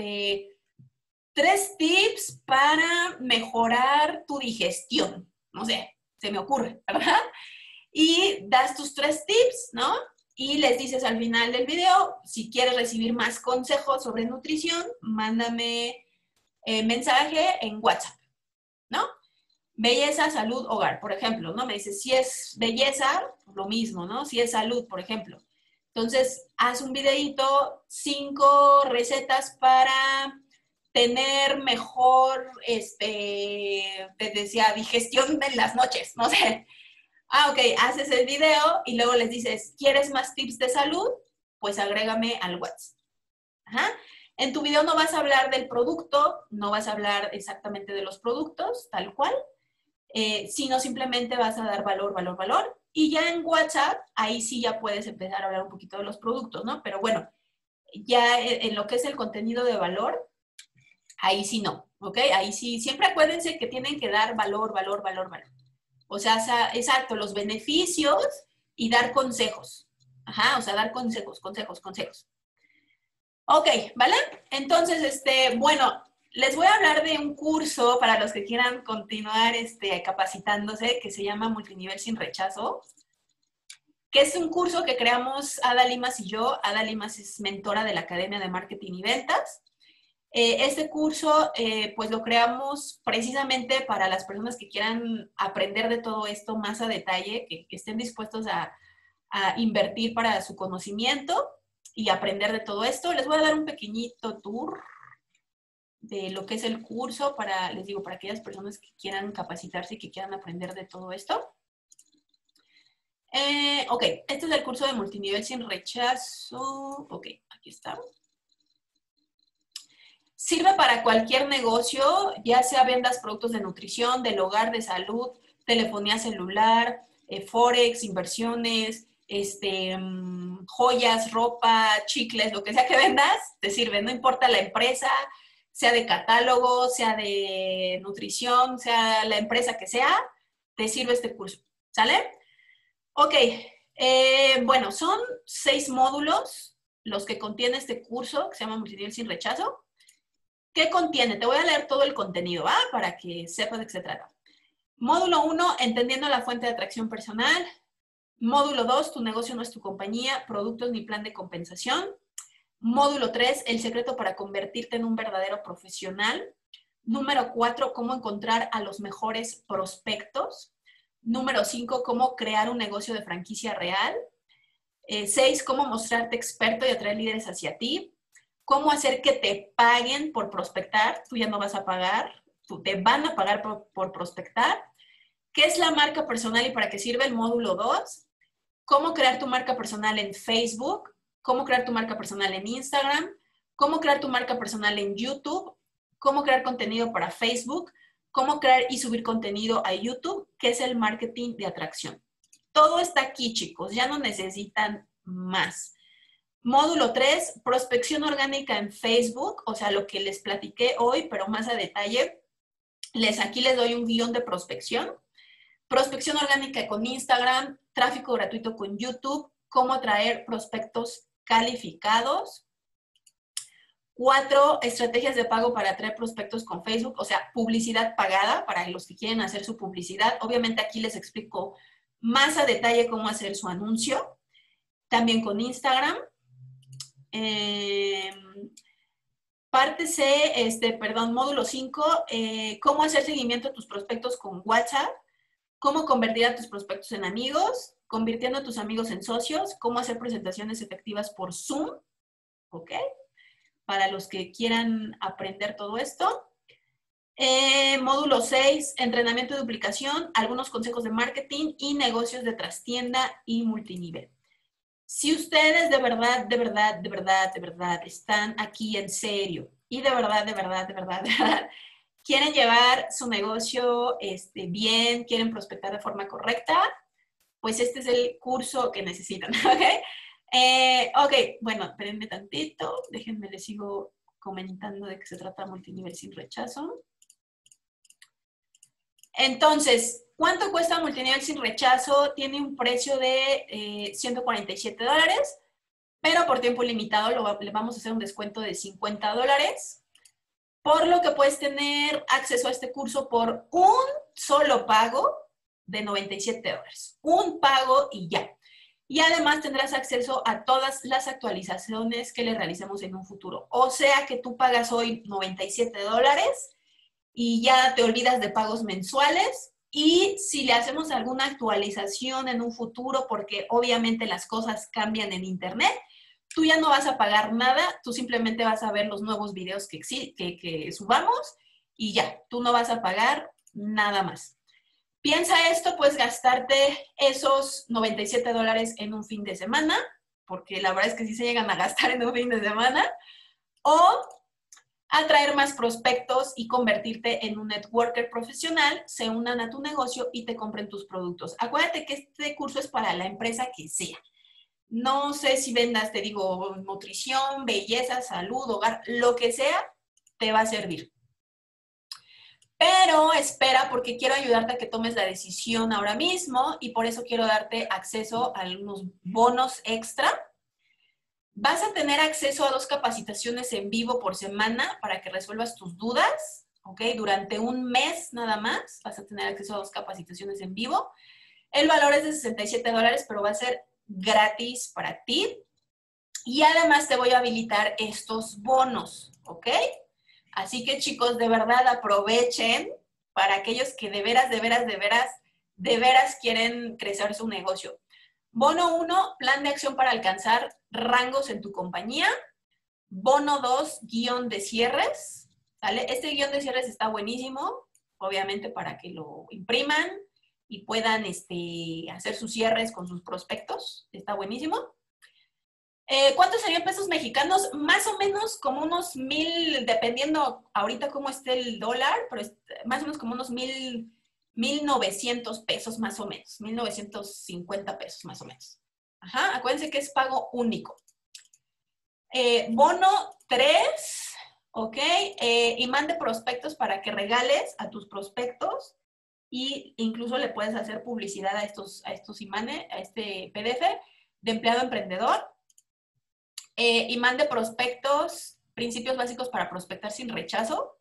3 tips para mejorar tu digestión. No sé, se me ocurre, ¿verdad? Y das tus 3 tips, ¿no? Y les dices al final del video, si quieres recibir más consejos sobre nutrición, mándame mensaje en WhatsApp, ¿no? Belleza, salud, hogar, por ejemplo, ¿no? Me dices, si es belleza, lo mismo, ¿no? Si es salud, por ejemplo. Entonces, haz un videito, 5 recetas para tener mejor, te decía, digestión en las noches, no sé. Ok, haces el video y luego les dices, ¿quieres más tips de salud? Pues agrégame al WhatsApp. Ajá. En tu video no vas a hablar del producto, no vas a hablar exactamente de los productos, tal cual, sino simplemente vas a dar valor, valor, valor. Y ya en WhatsApp, ahí sí ya puedes empezar a hablar un poquito de los productos, ¿no? Pero bueno, ya en lo que es el contenido de valor, ahí sí no, ¿ok? Ahí sí, siempre acuérdense que tienen que dar valor, valor, valor, valor. O sea, exacto, los beneficios y dar consejos. Ajá, o sea, dar consejos, consejos, consejos. Ok, ¿vale? Entonces, bueno, les voy a hablar de un curso para los que quieran continuar capacitándose que se llama Multinivel sin rechazo, que es un curso que creamos Ada Limas y yo. Ada Limas es mentora de la Academia de Marketing y Ventas. Este curso, pues lo creamos precisamente para las personas que quieran aprender de todo esto más a detalle, que estén dispuestos a invertir para su conocimiento y aprender de todo esto. Les voy a dar un pequeñito tour de lo que es el curso para, les digo, para aquellas personas que quieran capacitarse y que quieran aprender de todo esto. Ok, este es el curso de multinivel sin rechazo. Ok, aquí está. Sirve para cualquier negocio, ya sea vendas productos de nutrición, del hogar, de salud, telefonía celular, forex, inversiones, joyas, ropa, chicles, lo que sea que vendas, te sirve. No importa la empresa, sea de catálogo, sea de nutrición, sea la empresa que sea, te sirve este curso. ¿Sale? Ok. Bueno, son 6 módulos los que contiene este curso, que se llama Multinivel sin rechazo. ¿Qué contiene? Te voy a leer todo el contenido, ¿va? Para que sepas de qué se trata. Módulo 1, entendiendo la fuente de atracción personal. Módulo 2, tu negocio no es tu compañía, productos ni plan de compensación. Módulo 3, el secreto para convertirte en un verdadero profesional. Número 4, cómo encontrar a los mejores prospectos. Número 5, cómo crear un negocio de franquicia real. 6, cómo mostrarte experto y atraer líderes hacia ti. Cómo hacer que te paguen por prospectar. Tú ya no vas a pagar, te van a pagar por prospectar. ¿Qué es la marca personal y para qué sirve el módulo 2? Cómo crear tu marca personal en Facebook. Cómo crear tu marca personal en Instagram. Cómo crear tu marca personal en YouTube. Cómo crear contenido para Facebook. Cómo crear y subir contenido a YouTube, que es el marketing de atracción. Todo está aquí, chicos. Ya no necesitan más. Módulo 3, prospección orgánica en Facebook, o sea, lo que les platiqué hoy, pero más a detalle. Aquí les doy un guión de prospección. Prospección orgánica con Instagram, tráfico gratuito con YouTube, cómo atraer prospectos calificados. 4, estrategias de pago para atraer prospectos con Facebook, o sea, publicidad pagada para los que quieren hacer su publicidad. Obviamente aquí les explico más a detalle cómo hacer su anuncio. También con Instagram. Parte C, módulo 5, cómo hacer seguimiento a tus prospectos con WhatsApp, cómo convertir a tus prospectos en amigos, convirtiendo a tus amigos en socios, cómo hacer presentaciones efectivas por Zoom, ¿ok? Para los que quieran aprender todo esto. Módulo 6, entrenamiento y duplicación, algunos consejos de marketing y negocios de trastienda y multinivel. Si ustedes de verdad, de verdad, de verdad, de verdad están aquí en serio y de verdad, de verdad, de verdad, de verdad, quieren llevar su negocio bien, quieren prospectar de forma correcta, pues este es el curso que necesitan, ¿ok? Ok, bueno, espérenme tantito, déjenme, les sigo comentando de qué se trata multinivel sin rechazo. Entonces, ¿cuánto cuesta multinivel sin rechazo? Tiene un precio de $147, pero por tiempo limitado le vamos a hacer un descuento de $50, por lo que puedes tener acceso a este curso por un solo pago de $97. Un pago y ya. Y además tendrás acceso a todas las actualizaciones que le realicemos en un futuro. O sea que tú pagas hoy $97 y ya te olvidas de pagos mensuales. Y si le hacemos alguna actualización en un futuro, porque obviamente las cosas cambian en Internet, tú ya no vas a pagar nada, tú simplemente vas a ver los nuevos videos que subamos y ya, tú no vas a pagar nada más. Piensa esto, pues gastarte esos $97 en un fin de semana, porque la verdad es que sí se llegan a gastar en un fin de semana, o atraer más prospectos y convertirte en un networker profesional, se unan a tu negocio y te compren tus productos. Acuérdate que este curso es para la empresa que sea. No sé si vendas, te digo, nutrición, belleza, salud, hogar, lo que sea, te va a servir. Pero espera, porque quiero ayudarte a que tomes la decisión ahora mismo y por eso quiero darte acceso a algunos bonos extra. Vas a tener acceso a 2 capacitaciones en vivo por semana para que resuelvas tus dudas, ¿ok? Durante un mes nada más vas a tener acceso a 2 capacitaciones en vivo. El valor es de $67, pero va a ser gratis para ti. Y además te voy a habilitar estos bonos, ¿ok? Así que chicos, de verdad aprovechen para aquellos que de veras, de veras, de veras, de veras quieren crecer su negocio. Bono 1, plan de acción para alcanzar rangos en tu compañía. Bono 2, guión de cierres. ¿Sale? Este guión de cierres está buenísimo, obviamente para que lo impriman y puedan hacer sus cierres con sus prospectos. Está buenísimo. ¿Cuántos serían pesos mexicanos? Más o menos como unos 1,000, dependiendo ahorita cómo esté el dólar, pero más o menos como unos 1,900 pesos más o menos, 1,950 pesos más o menos. Ajá, acuérdense que es pago único. Bono 3, ¿ok? Imán de prospectos para que regales a tus prospectos y incluso le puedes hacer publicidad a estos imanes, a este PDF de empleado emprendedor. Imán de prospectos, principios básicos para prospectar sin rechazo.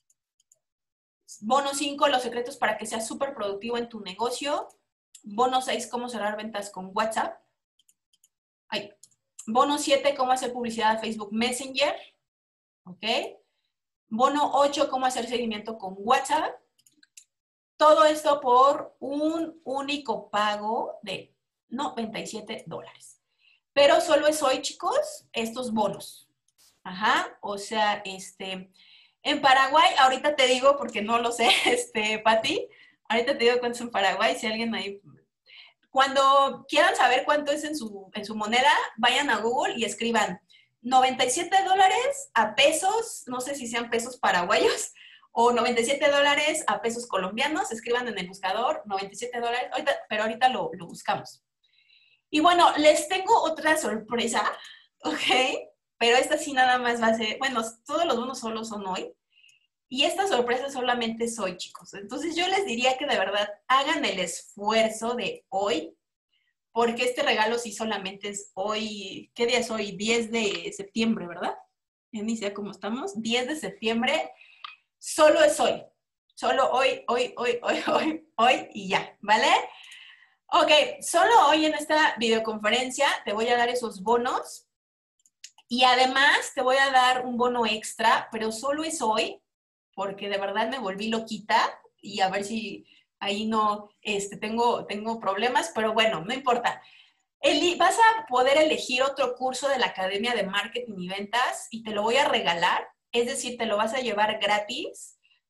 Bono 5, los secretos para que seas súper productivo en tu negocio. Bono 6, cómo cerrar ventas con WhatsApp. Ay. Bono 7, cómo hacer publicidad a Facebook Messenger. ¿Ok? Bono 8, cómo hacer seguimiento con WhatsApp. Todo esto por un único pago de $97. Pero solo es hoy, chicos, estos bonos. Ajá, o sea, en Paraguay, ahorita te digo, porque no lo sé, Pati, ahorita te digo cuánto es en Paraguay, si alguien ahí, cuando quieran saber cuánto es en su moneda, vayan a Google y escriban $97 a pesos, no sé si sean pesos paraguayos, o $97 a pesos colombianos, escriban en el buscador, $97, pero ahorita lo buscamos. Y bueno, les tengo otra sorpresa, ¿ok? Pero esta sí nada más va a ser, bueno, todos los bonos solo son hoy. Y esta sorpresa solamente es hoy, chicos. Entonces yo les diría que de verdad hagan el esfuerzo de hoy, porque este regalo sí solamente es hoy. ¿Qué día es hoy? 10 de septiembre, ¿verdad? Ya ni sé cómo estamos. 10 de septiembre, solo es hoy. Solo hoy, hoy, hoy, hoy, hoy, hoy y ya, ¿vale? Ok, solo hoy en esta videoconferencia te voy a dar esos bonos y además te voy a dar un bono extra, pero solo es hoy, porque de verdad me volví loquita y a ver si ahí no tengo problemas, pero bueno, no importa. Vas a poder elegir otro curso de la Academia de Marketing y Ventas y te lo voy a regalar, es decir, te lo vas a llevar gratis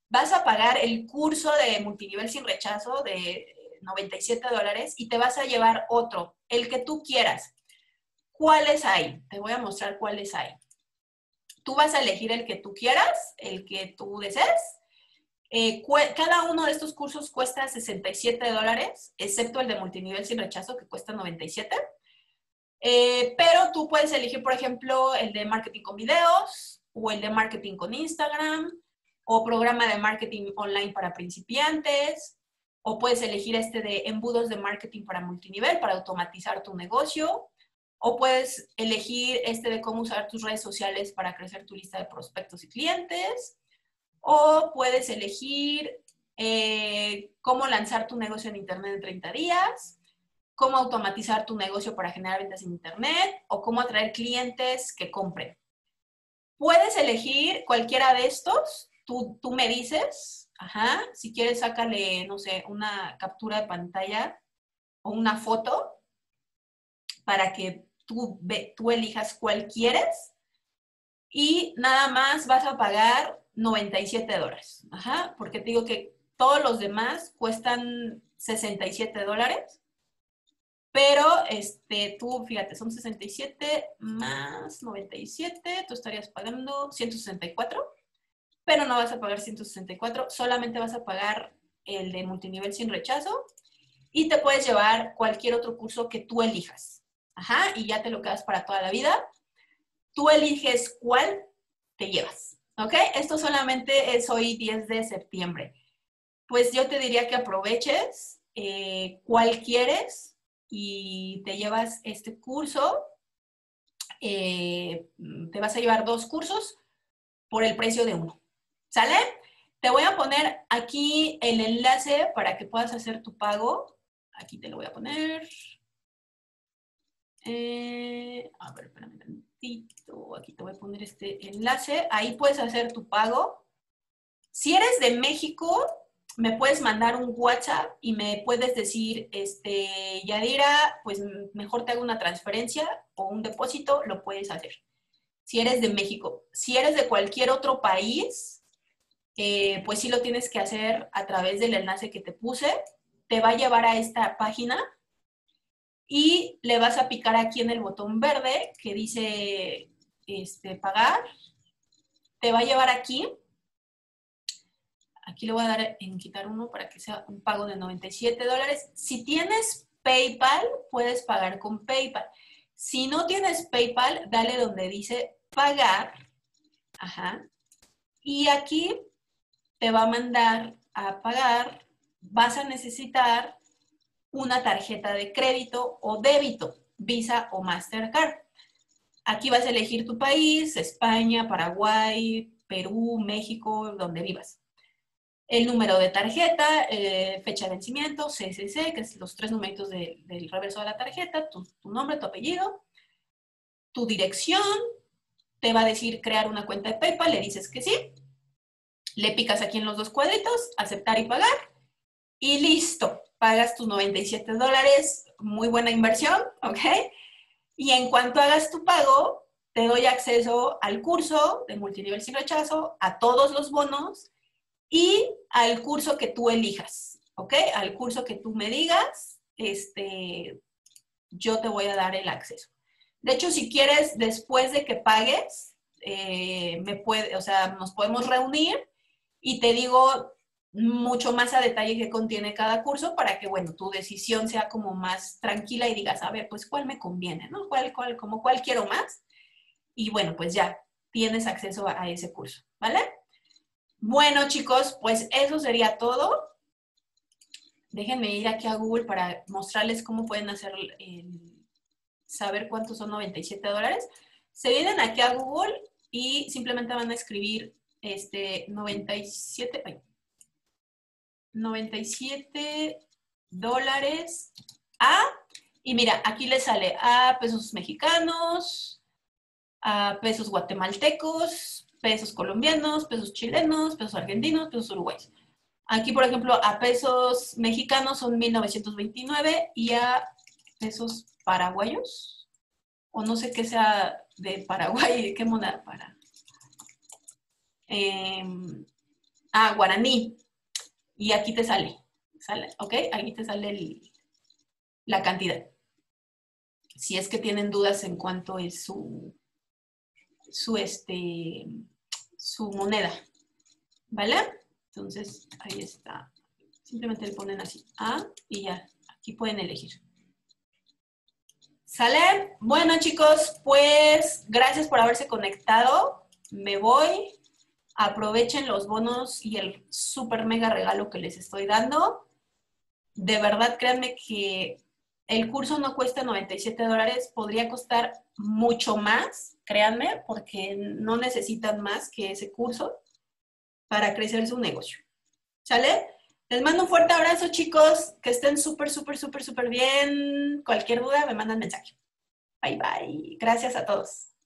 vas a pagar el curso de multinivel sin rechazo de $97 y te vas a llevar otro, el que tú quieras. ¿Cuáles hay? Te voy a mostrar cuáles hay. Tú vas a elegir el que tú quieras, el que tú desees. Cada uno de estos cursos cuesta $67, excepto el de multinivel sin rechazo, que cuesta 97. Pero tú puedes elegir, por ejemplo, el de marketing con videos, o el de marketing con Instagram, o programa de marketing online para principiantes, o puedes elegir este de embudos de marketing para multinivel, para automatizar tu negocio, o puedes elegir este de cómo usar tus redes sociales para crecer tu lista de prospectos y clientes, o puedes elegir cómo lanzar tu negocio en Internet en 30 días, cómo automatizar tu negocio para generar ventas en Internet, o cómo atraer clientes que compren. Puedes elegir cualquiera de estos, tú me dices, ajá, si quieres sácale, no sé, una captura de pantalla o una foto para que tú elijas cuál quieres y nada más vas a pagar $97. Ajá, porque te digo que todos los demás cuestan $67, pero tú, fíjate, son 67 más 97, tú estarías pagando 164, pero no vas a pagar 164, solamente vas a pagar el de multinivel sin rechazo y te puedes llevar cualquier otro curso que tú elijas. Ajá, y ya te lo quedas para toda la vida. Tú eliges cuál te llevas, ¿ok? Esto solamente es hoy 10 de septiembre. Pues yo te diría que aproveches cuál quieres y te llevas este curso. Te vas a llevar 2 cursos por el precio de uno. ¿Sale? Te voy a poner aquí el enlace para que puedas hacer tu pago. Aquí te lo voy a poner. A ver, espérame tantito. Aquí te voy a poner este enlace. Ahí puedes hacer tu pago. Si eres de México, me puedes mandar un WhatsApp y me puedes decir, Yadira, pues mejor te hago una transferencia o un depósito, lo puedes hacer. Si eres de México. Si eres de cualquier otro país, pues sí lo tienes que hacer a través del enlace que te puse. Te va a llevar a esta página y le vas a picar aquí en el botón verde que dice pagar. Te va a llevar aquí. Aquí le voy a dar en quitar uno para que sea un pago de $97. Si tienes PayPal, puedes pagar con PayPal. Si no tienes PayPal, dale donde dice pagar. Ajá. Y aquí te va a mandar a pagar. Vas a necesitar una tarjeta de crédito o débito, Visa o Mastercard. Aquí vas a elegir tu país, España, Paraguay, Perú, México, donde vivas. El número de tarjeta, fecha de vencimiento, CCC, que es los 3 numeritos del reverso de la tarjeta, tu nombre, tu apellido, tu dirección, te va a decir crear una cuenta de PayPal, le dices que sí, le picas aquí en los 2 cuadritos, aceptar y pagar, y listo, pagas tus $97, muy buena inversión, ¿ok? Y en cuanto hagas tu pago, te doy acceso al curso de multinivel sin rechazo, a todos los bonos, y al curso que tú elijas, ¿ok? Al curso que tú me digas, yo te voy a dar el acceso. De hecho, si quieres, después de que pagues, nos podemos reunir y te digo mucho más a detalle qué contiene cada curso para que, bueno, tu decisión sea como más tranquila y digas, a ver, pues, ¿cuál me conviene, no? ¿Cuál quiero más? Y bueno, pues ya tienes acceso a ese curso, ¿vale? Bueno, chicos, pues eso sería todo. Déjenme ir aquí a Google para mostrarles cómo pueden hacer saber cuántos son $97. Se vienen aquí a Google y simplemente van a escribir 97 dólares a, y mira, aquí les sale a pesos mexicanos, a pesos guatemaltecos, pesos colombianos, pesos chilenos, pesos argentinos, pesos uruguayos. Aquí, por ejemplo, a pesos mexicanos son 1929 y a pesos paraguayos, o no sé qué sea de Paraguay, qué moneda para. guaraní. Y aquí te sale, ¿ok? Aquí te sale la cantidad. Si es que tienen dudas en cuanto es su moneda, ¿vale? Entonces, ahí está. Simplemente le ponen así, y ya, aquí pueden elegir. ¿Sale? Bueno, chicos, pues gracias por haberse conectado. Me voy. Aprovechen los bonos y el súper mega regalo que les estoy dando. De verdad, créanme que el curso no cuesta $97, podría costar mucho más, créanme, porque no necesitan más que ese curso para crecer su negocio. ¿Sale? Les mando un fuerte abrazo, chicos, que estén súper, súper, súper, súper bien. Cualquier duda, me mandan mensaje. Bye, bye. Gracias a todos.